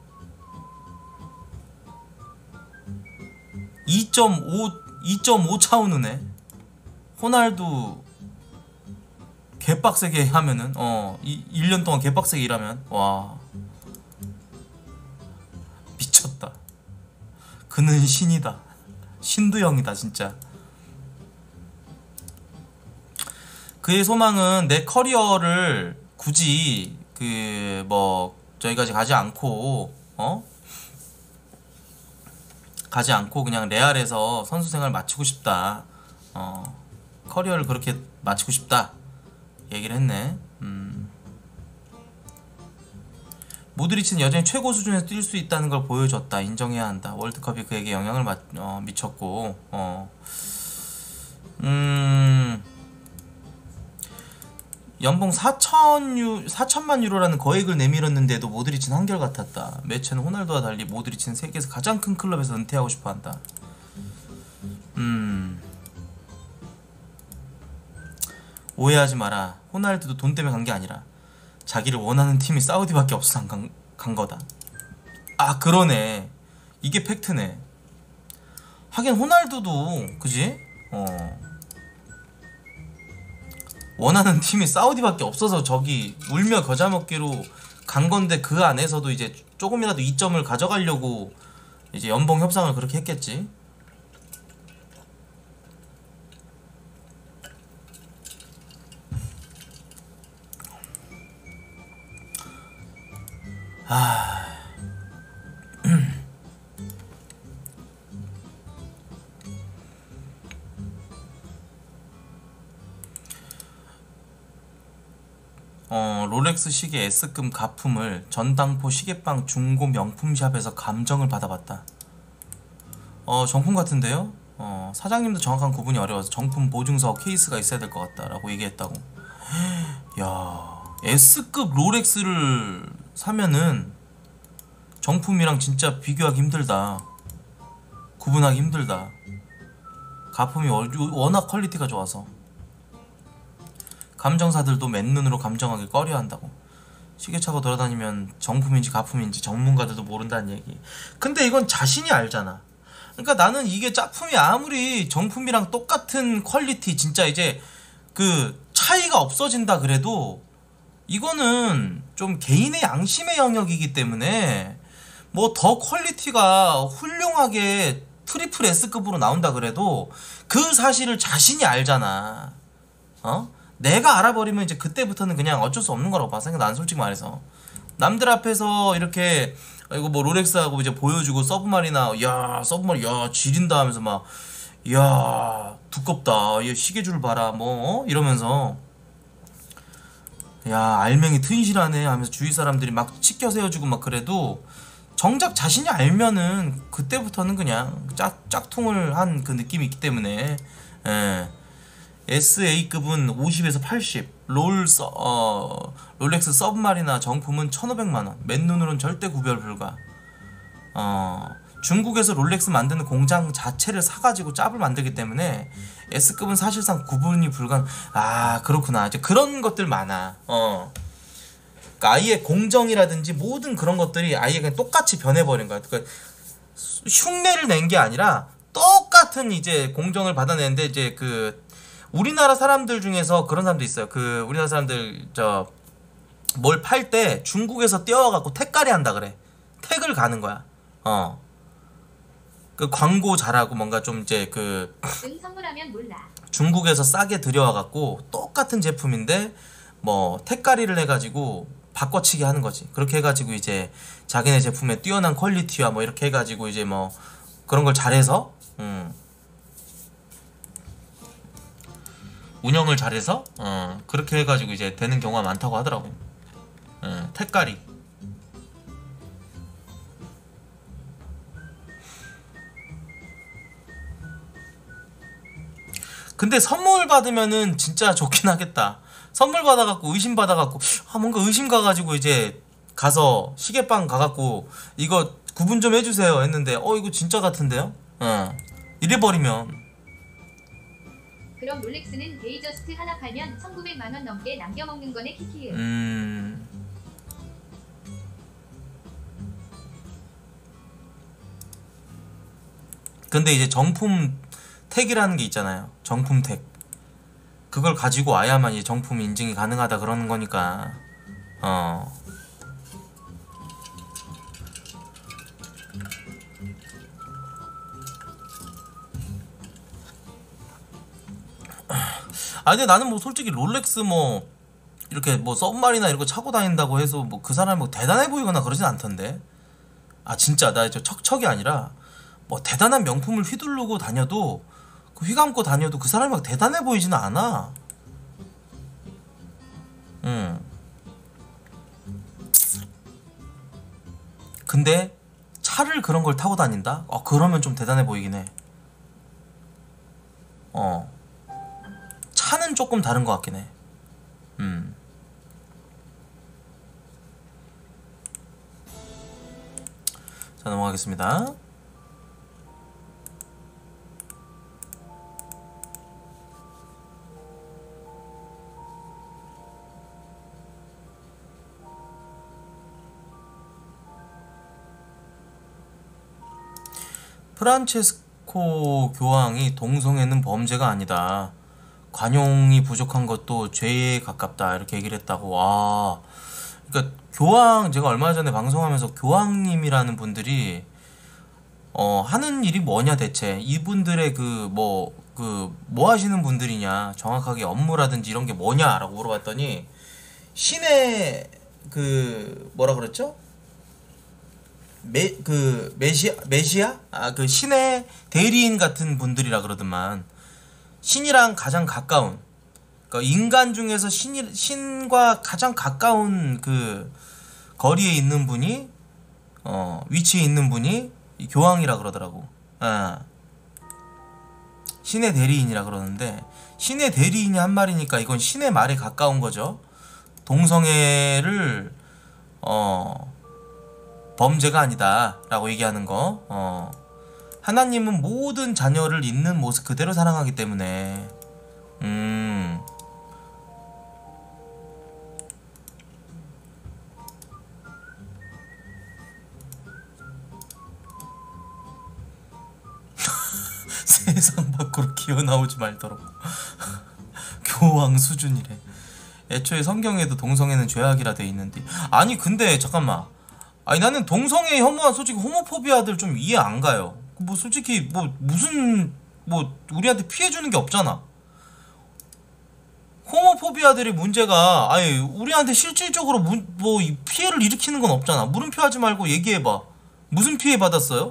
이 점 오 이 점 오 차은우네. 호날두 개빡세게 하면은 어 이, 일 년 동안 개빡세게 일하면 와 미쳤다. 그는 신이다. 신두영이다 진짜. 그의 소망은 내 커리어를 굳이 그 뭐 저기까지 가지 않고 어 가지 않고 그냥 레알에서 선수 생활 마치고 싶다. 어 커리어를 그렇게 마치고 싶다 얘기를 했네. 음. 모드리치는 여전히 최고 수준에서 뛸 수 있다는 걸 보여줬다. 인정해야 한다. 월드컵이 그에게 영향을 마, 어, 미쳤고 어. 음. 연봉 사천 유, 사천만 유로라는 거액을 내밀었는데도 모드리치는 한결같았다. 매체는 호날두와 달리 모드리치는 세계에서 가장 큰 클럽에서 은퇴하고 싶어한다. 음. 오해하지 마라. 호날두도 돈 때문에 간 게 아니라 자기를 원하는 팀이 사우디밖에 없어서 간, 간 거다. 아 그러네. 이게 팩트네. 하긴 호날두도 그지? 어 원하는 팀이 사우디밖에 없어서 저기 울며 겨자 먹기로 간 건데 그 안에서도 이제 조금이라도 이점을 가져가려고 이제 연봉 협상을 그렇게 했겠지. 아. 어, 롤렉스 시계 S급 가품을 전당포 시계빵 중고 명품샵에서 감정을 받아봤다. 어, 정품 같은데요? 어, 사장님도 정확한 구분이 어려워서 정품 보증서 케이스가 있어야 될 것 같다 라고 얘기했다고. 야, S급 롤렉스를 사면은 정품이랑 진짜 비교하기 힘들다. 구분하기 힘들다. 가품이 워낙 퀄리티가 좋아서 감정사들도 맨눈으로 감정하기 꺼려한다고. 시계차고 돌아다니면 정품인지 가품인지 전문가들도 모른다는 얘기. 근데 이건 자신이 알잖아. 그러니까 나는 이게 짝품이 아무리 정품이랑 똑같은 퀄리티 진짜 이제 그 차이가 없어진다 그래도 이거는 좀 개인의 양심의 영역이기 때문에 뭐 더 퀄리티가 훌륭하게 트리플 S급으로 나온다 그래도 그 사실을 자신이 알잖아. 어? 내가 알아버리면 이제 그때부터는 그냥 어쩔 수 없는 거라고 봐. 생각 난 솔직히 말해서 남들 앞에서 이렇게 이거 뭐 롤렉스하고 이제 보여주고 서브마리나 야 서브마리 야 지린다 하면서 막 야 두껍다 이 시계줄 봐라 뭐 어? 이러면서 야 알맹이 튼실하네 하면서 주위 사람들이 막 치켜 세워주고 막 그래도 정작 자신이 알면은 그때부터는 그냥 짝, 짝퉁을 한 그 느낌이 있기 때문에 예. 에스에이급은 오십에서 팔십, 롤, 서, 어, 롤렉스 서브마리나 정품은 천오백만 원, 맨눈으로는 절대 구별 불가. 어, 중국에서 롤렉스 만드는 공장 자체를 사가지고 짭을 만들기 때문에 S급은 사실상 구분이 불가. 아 그렇구나. 이제 그런 것들 많아. 어, 그러니까 아예 공정이라든지 모든 그런 것들이 아예 그냥 똑같이 변해버린 거야. 그러니까 흉내를 낸 게 아니라 똑같은 이제 공정을 받아내는데 이제 그 우리나라 사람들 중에서 그런 사람도 있어요. 그 우리나라 사람들 저 뭘 팔 때 중국에서 떼어갖고 택가리 한다 그래. 택을 가는 거야. 어. 그 광고 잘하고 뭔가 좀 이제 그 응 선물하면 몰라. 중국에서 싸게 들여와갖고 똑같은 제품인데 뭐 택가리를 해가지고 바꿔치기 하는 거지. 그렇게 해가지고 이제 자기네 제품의 뛰어난 퀄리티와 뭐 이렇게 해가지고 이제 뭐 그런 걸 잘해서 음. 운영을 잘해서 어, 그렇게 해가지고 이제 되는 경우가 많다고 하더라고. 어, 택가리. 근데 선물 받으면은 진짜 좋긴 하겠다. 선물 받아갖고 의심 받아갖고 아 뭔가 의심 가가지고 이제 가서 시계빵 가갖고 이거 구분 좀 해주세요 했는데 어 이거 진짜 같은데요? 어 이래버리면 그럼 롤렉스는 데이저스트 하나 팔면 천구백만 원 넘게 남겨먹는 거네 키키. 음. 근데 이제 정품 택이라는 게 있잖아요. 정품 택. 그걸 가지고 와야만 이제 정품 인증이 가능하다 그러는 거니까. 어. 아 근데 나는 뭐 솔직히 롤렉스 뭐 이렇게 뭐 서브마리나 이런 거 차고 다닌다고 해서 뭐 그 사람이 뭐 대단해 보이거나 그러진 않던데. 아 진짜 나 저 척척이 아니라 뭐 대단한 명품을 휘두르고 다녀도 그 휘감고 다녀도 그 사람이 막 대단해 보이지는 않아. 응. 근데 차를 그런 걸 타고 다닌다? 어 그러면 좀 대단해 보이긴 해. 어. 차는 조금 다른 것 같긴 해. 음. 자 넘어가겠습니다. 프란체스코 교황이 동성애는 범죄가 아니다. 관용이 부족한 것도 죄에 가깝다. 이렇게 얘기를 했다고. 와. 그러니까 교황 제가 얼마 전에 방송하면서 교황님이라는 분들이 어 하는 일이 뭐냐 대체. 이분들의 그 뭐 그 뭐 하시는 분들이냐. 정확하게 업무라든지 이런 게 뭐냐라고 물어봤더니 신의 그 뭐라 그랬죠? 메, 그, 메시아, 메시아? 아, 그 신의 대리인 같은 분들이라 그러더만. 신이랑 가장 가까운, 그러니까 인간 중에서 신이, 신과 가장 가까운 그, 거리에 있는 분이, 어, 위치에 있는 분이 교황이라 그러더라고. 아. 신의 대리인이라 그러는데, 신의 대리인이 한 말이니까 이건 신의 말에 가까운 거죠. 동성애를, 어, 범죄가 아니다 라고 얘기하는 거. 어. 하나님은 모든 자녀를 있는 모습 그대로 사랑하기 때문에 음. 세상 밖으로 기어나오지 말도록. 교황 수준이래. 애초에 성경에도 동성애는 죄악이라 돼 있는데. 아니 근데 잠깐만, 아니 나는 동성애 혐오한 솔직히 호모포비아들 좀 이해 안 가요. 뭐 솔직히 뭐 무슨 뭐 우리한테 피해주는 게 없잖아. 호모포비아들의 문제가 아니 우리한테 실질적으로 무, 뭐 피해를 일으키는 건 없잖아. 물음표 하지 말고 얘기해봐. 무슨 피해 받았어요?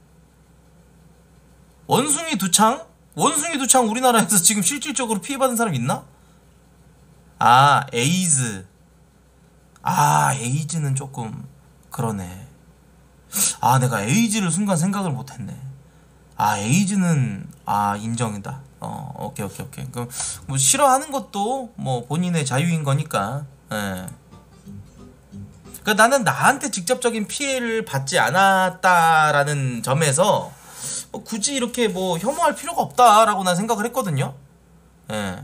원숭이 두창? 원숭이 두창 우리나라에서 지금 실질적으로 피해 받은 사람 있나? 아 에이즈. 아 에이즈는 조금 그러네. 아 내가 에이즈를 순간 생각을 못했네. 아 에이즈는 아 인정이다. 어 오케이 오케이 오케이. 그럼 뭐 싫어하는 것도 뭐 본인의 자유인 거니까. 예. 그러니까 나는 나한테 직접적인 피해를 받지 않았다라는 점에서 뭐 굳이 이렇게 뭐 혐오할 필요가 없다라고 난 생각을 했거든요. 예.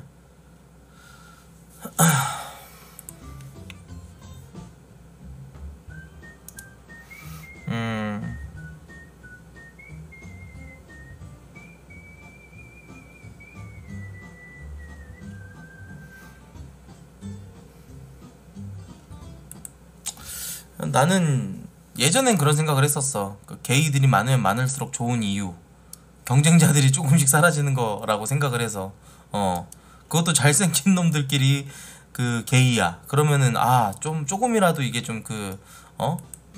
음. 나는 예전엔 그런 생각을 했었어. 그 게이들이 많으면 많을수록 좋은 이유, 경쟁자들이 조금씩 사라지는 거라고 생각을 해서. 어 그것도 잘생긴 놈들끼리 그 게이야 그러면은 아 좀 조금이라도 이게 좀 그 어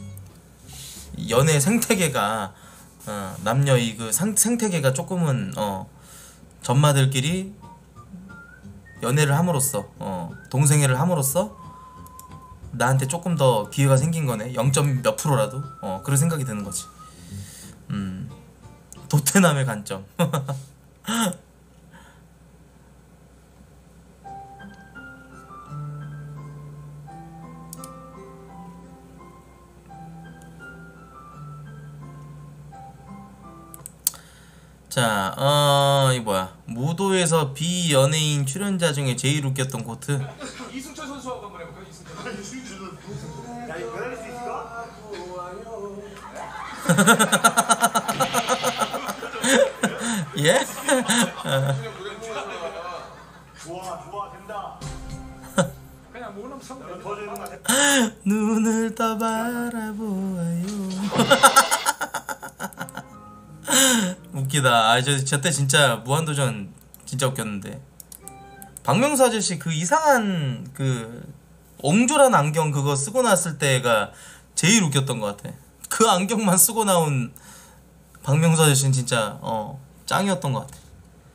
연애 생태계가 어, 남녀 이 그 생태계가 조금은 어 전마들끼리 연애를 함으로써 어 동생애를 함으로써 나한테 조금 더 기회가 생긴 거네. 영 점 몇 프로라도 어 그런 생각이 드는 거지. 음 도태남의 관점. 자, 어, 이 뭐야? 무도에서 비연예인 출연자 중에 제일 웃겼던 코트. 이승철 선수하고 한번 해볼까요? 이승철 선수. 야, 이거 그럴 수 있어? 예? 좋아, 좋아, 된다. 그냥 뭐는 참 더 되는 거 같아. 눈을 떠 바라보아요. 웃기다. 아, 저, 저때 진짜 무한도전 진짜 웃겼는데. 박명수 아저씨 그 이상한 그 옹졸한 안경 그거 쓰고 났을 때가 제일 웃겼던 것 같아. 그 안경만 쓰고 나온 박명수 아저씨는 진짜 어 짱이었던 것 같아.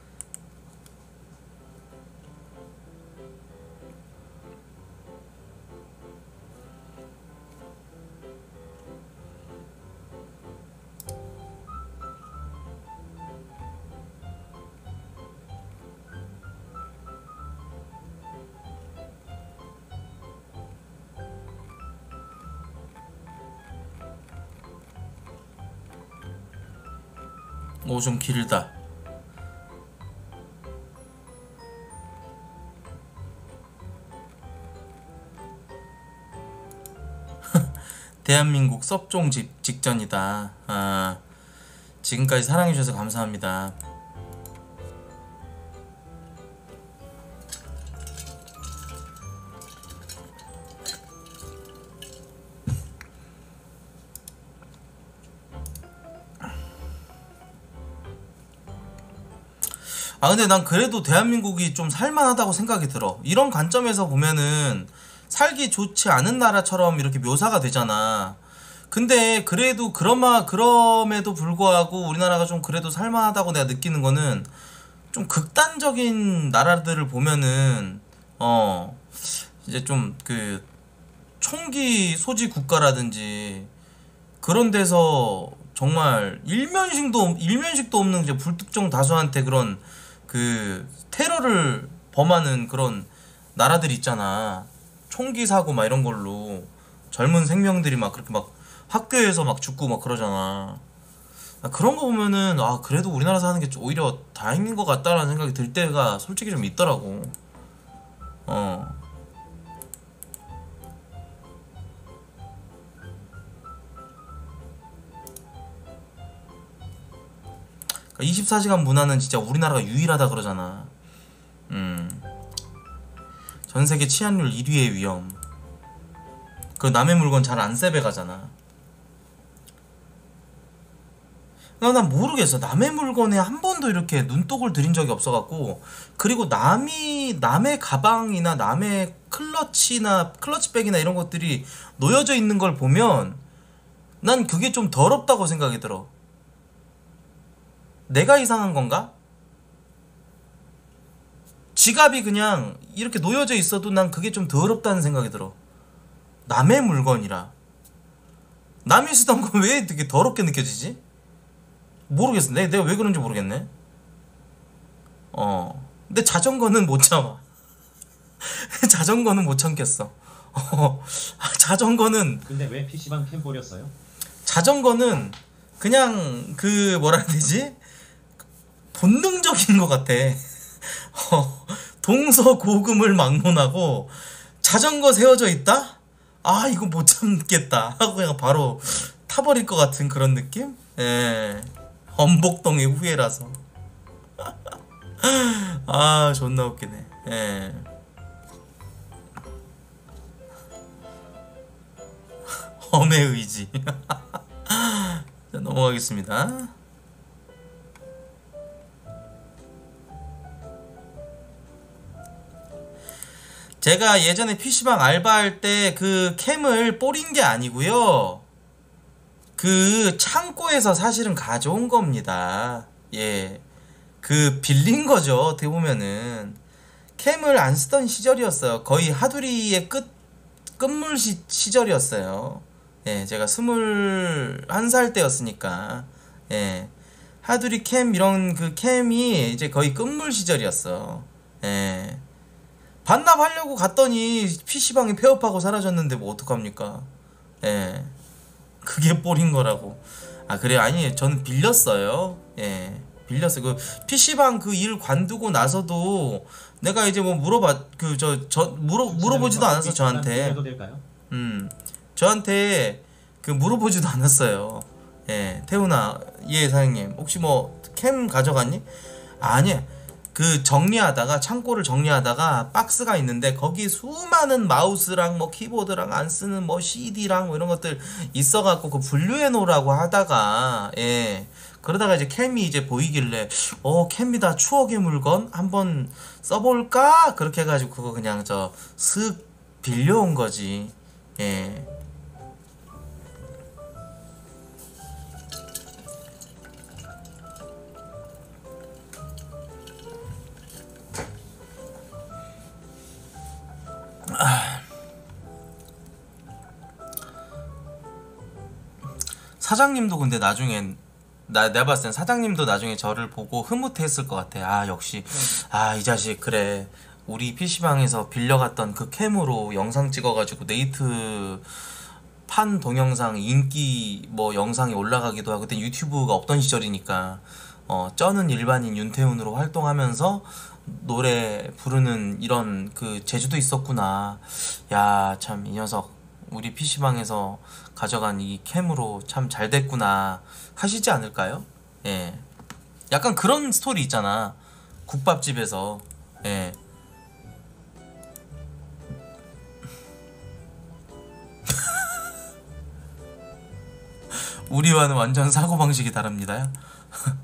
오, 좀 길다. 대한민국 섭종 직, 직전이다. 아, 지금까지 사랑해주셔서 감사합니다. 아 근데 난 그래도 대한민국이 좀 살만하다고 생각이 들어. 이런 관점에서 보면은 살기 좋지 않은 나라처럼 이렇게 묘사가 되잖아. 근데 그래도 그러마 그럼에도 불구하고 우리나라가 좀 그래도 살만하다고 내가 느끼는 거는 좀 극단적인 나라들을 보면은 어 이제 좀 그 총기 소지 국가라든지 그런 데서 정말 일면식도 일면식도 없는 이제 불특정 다수한테 그런 그 테러를 범하는 그런 나라들 있잖아. 총기 사고 막 이런 걸로 젊은 생명들이 막 그렇게 막 학교에서 막 죽고 막 그러잖아. 아, 그런 거 보면은 아 그래도 우리나라 사는 게 오히려 다행인 것 같다라는 생각이 들 때가 솔직히 좀 있더라고. 어. 이십사 시간 문화는 진짜 우리나라가 유일하다 그러잖아. 음. 전세계 치안율 일 위의 위험. 그 남의 물건 잘 안 세배 가잖아. 난 모르겠어. 남의 물건에 한 번도 이렇게 눈독을 들인 적이 없어갖고. 그리고 남이 남의 가방이나 남의 클러치나 클러치백이나 이런 것들이 놓여져 있는 걸 보면 난 그게 좀 더럽다고 생각이 들어. 내가 이상한 건가? 지갑이 그냥 이렇게 놓여져 있어도 난 그게 좀 더럽다는 생각이 들어. 남의 물건이라. 남이 쓰던 건 왜 되게 더럽게 느껴지지? 모르겠어. 내, 내가 왜 그런지 모르겠네. 어. 근데 자전거는 못 참아. 자전거는 못 참겠어. 어. 자전거는. 근데 왜 피시방 캠 버렸어요? 자전거는 그냥 그 뭐라 해야 되지? 본능적인 것 같아. 어, 동서고금을 막론하고 자전거 세워져 있다? 아 이거 못 참겠다 하고 그냥 바로 타버릴 것 같은 그런 느낌? 예. 엄복동의 후예라서. 아 존나 웃기네. 예. 엄의 의지. 자, 넘어가겠습니다. 제가 예전에 피시방 알바할 때 그 캠을 뽀린 게 아니고요. 그 창고에서 사실은 가져온 겁니다. 예. 그 빌린 거죠. 어떻게 보면은. 캠을 안 쓰던 시절이었어요. 거의 하두리의 끝, 끝물 시, 시절이었어요. 예. 제가 스물한 살 때였으니까. 예. 하두리 캠 이런 그 캠이 이제 거의 끝물 시절이었어. 예. 반납하려고 갔더니 피시방이 폐업하고 사라졌는데 뭐 어떡합니까? 예. 그게 뽀린 거라고. 아 그래 아니 저는 빌렸어요. 예. 빌렸어. 그 피시방 그 일 관두고 나서도 내가 이제 뭐 물어봐 그 저 저 물어 물어보지도 않았어 저한테. 해도 될까요? 음 저한테 그 물어보지도 않았어요. 예 태훈아 예 사장님 혹시 뭐 캠 가져갔니? 아니야. 그 정리하다가 창고를 정리하다가 박스가 있는데 거기 수많은 마우스랑 뭐 키보드랑 안 쓰는 뭐 씨디랑 뭐 이런 것들 있어갖고 그 분류해 놓으라고 하다가 예 그러다가 이제 캠이 이제 보이길래 어 캠이다 추억의 물건 한번 써볼까 그렇게 해가지고 그거 그냥 저 슥 빌려온 거지. 예. 사장님도 근데 나중엔 나 내가 봤을 땐 사장님도 나중에 저를 보고 흐뭇했을 것 같아. 아 역시 아 이 자식 그래 우리 피시방에서 빌려갔던 그 캠으로 영상 찍어가지고 네이트 판 동영상 인기 뭐 영상이 올라가기도 하고 그때 유튜브가 없던 시절이니까 어 쩌는 일반인 윤태훈으로 활동하면서 노래 부르는 이런 그 재주도 있었구나. 야 참 이 녀석 우리 피시방에서 가져간 이 캠으로 참 잘 됐구나 하시지 않을까요? 예. 약간 그런 스토리 있잖아. 국밥집에서. 예. 우리와는 완전 사고방식이 다릅니다.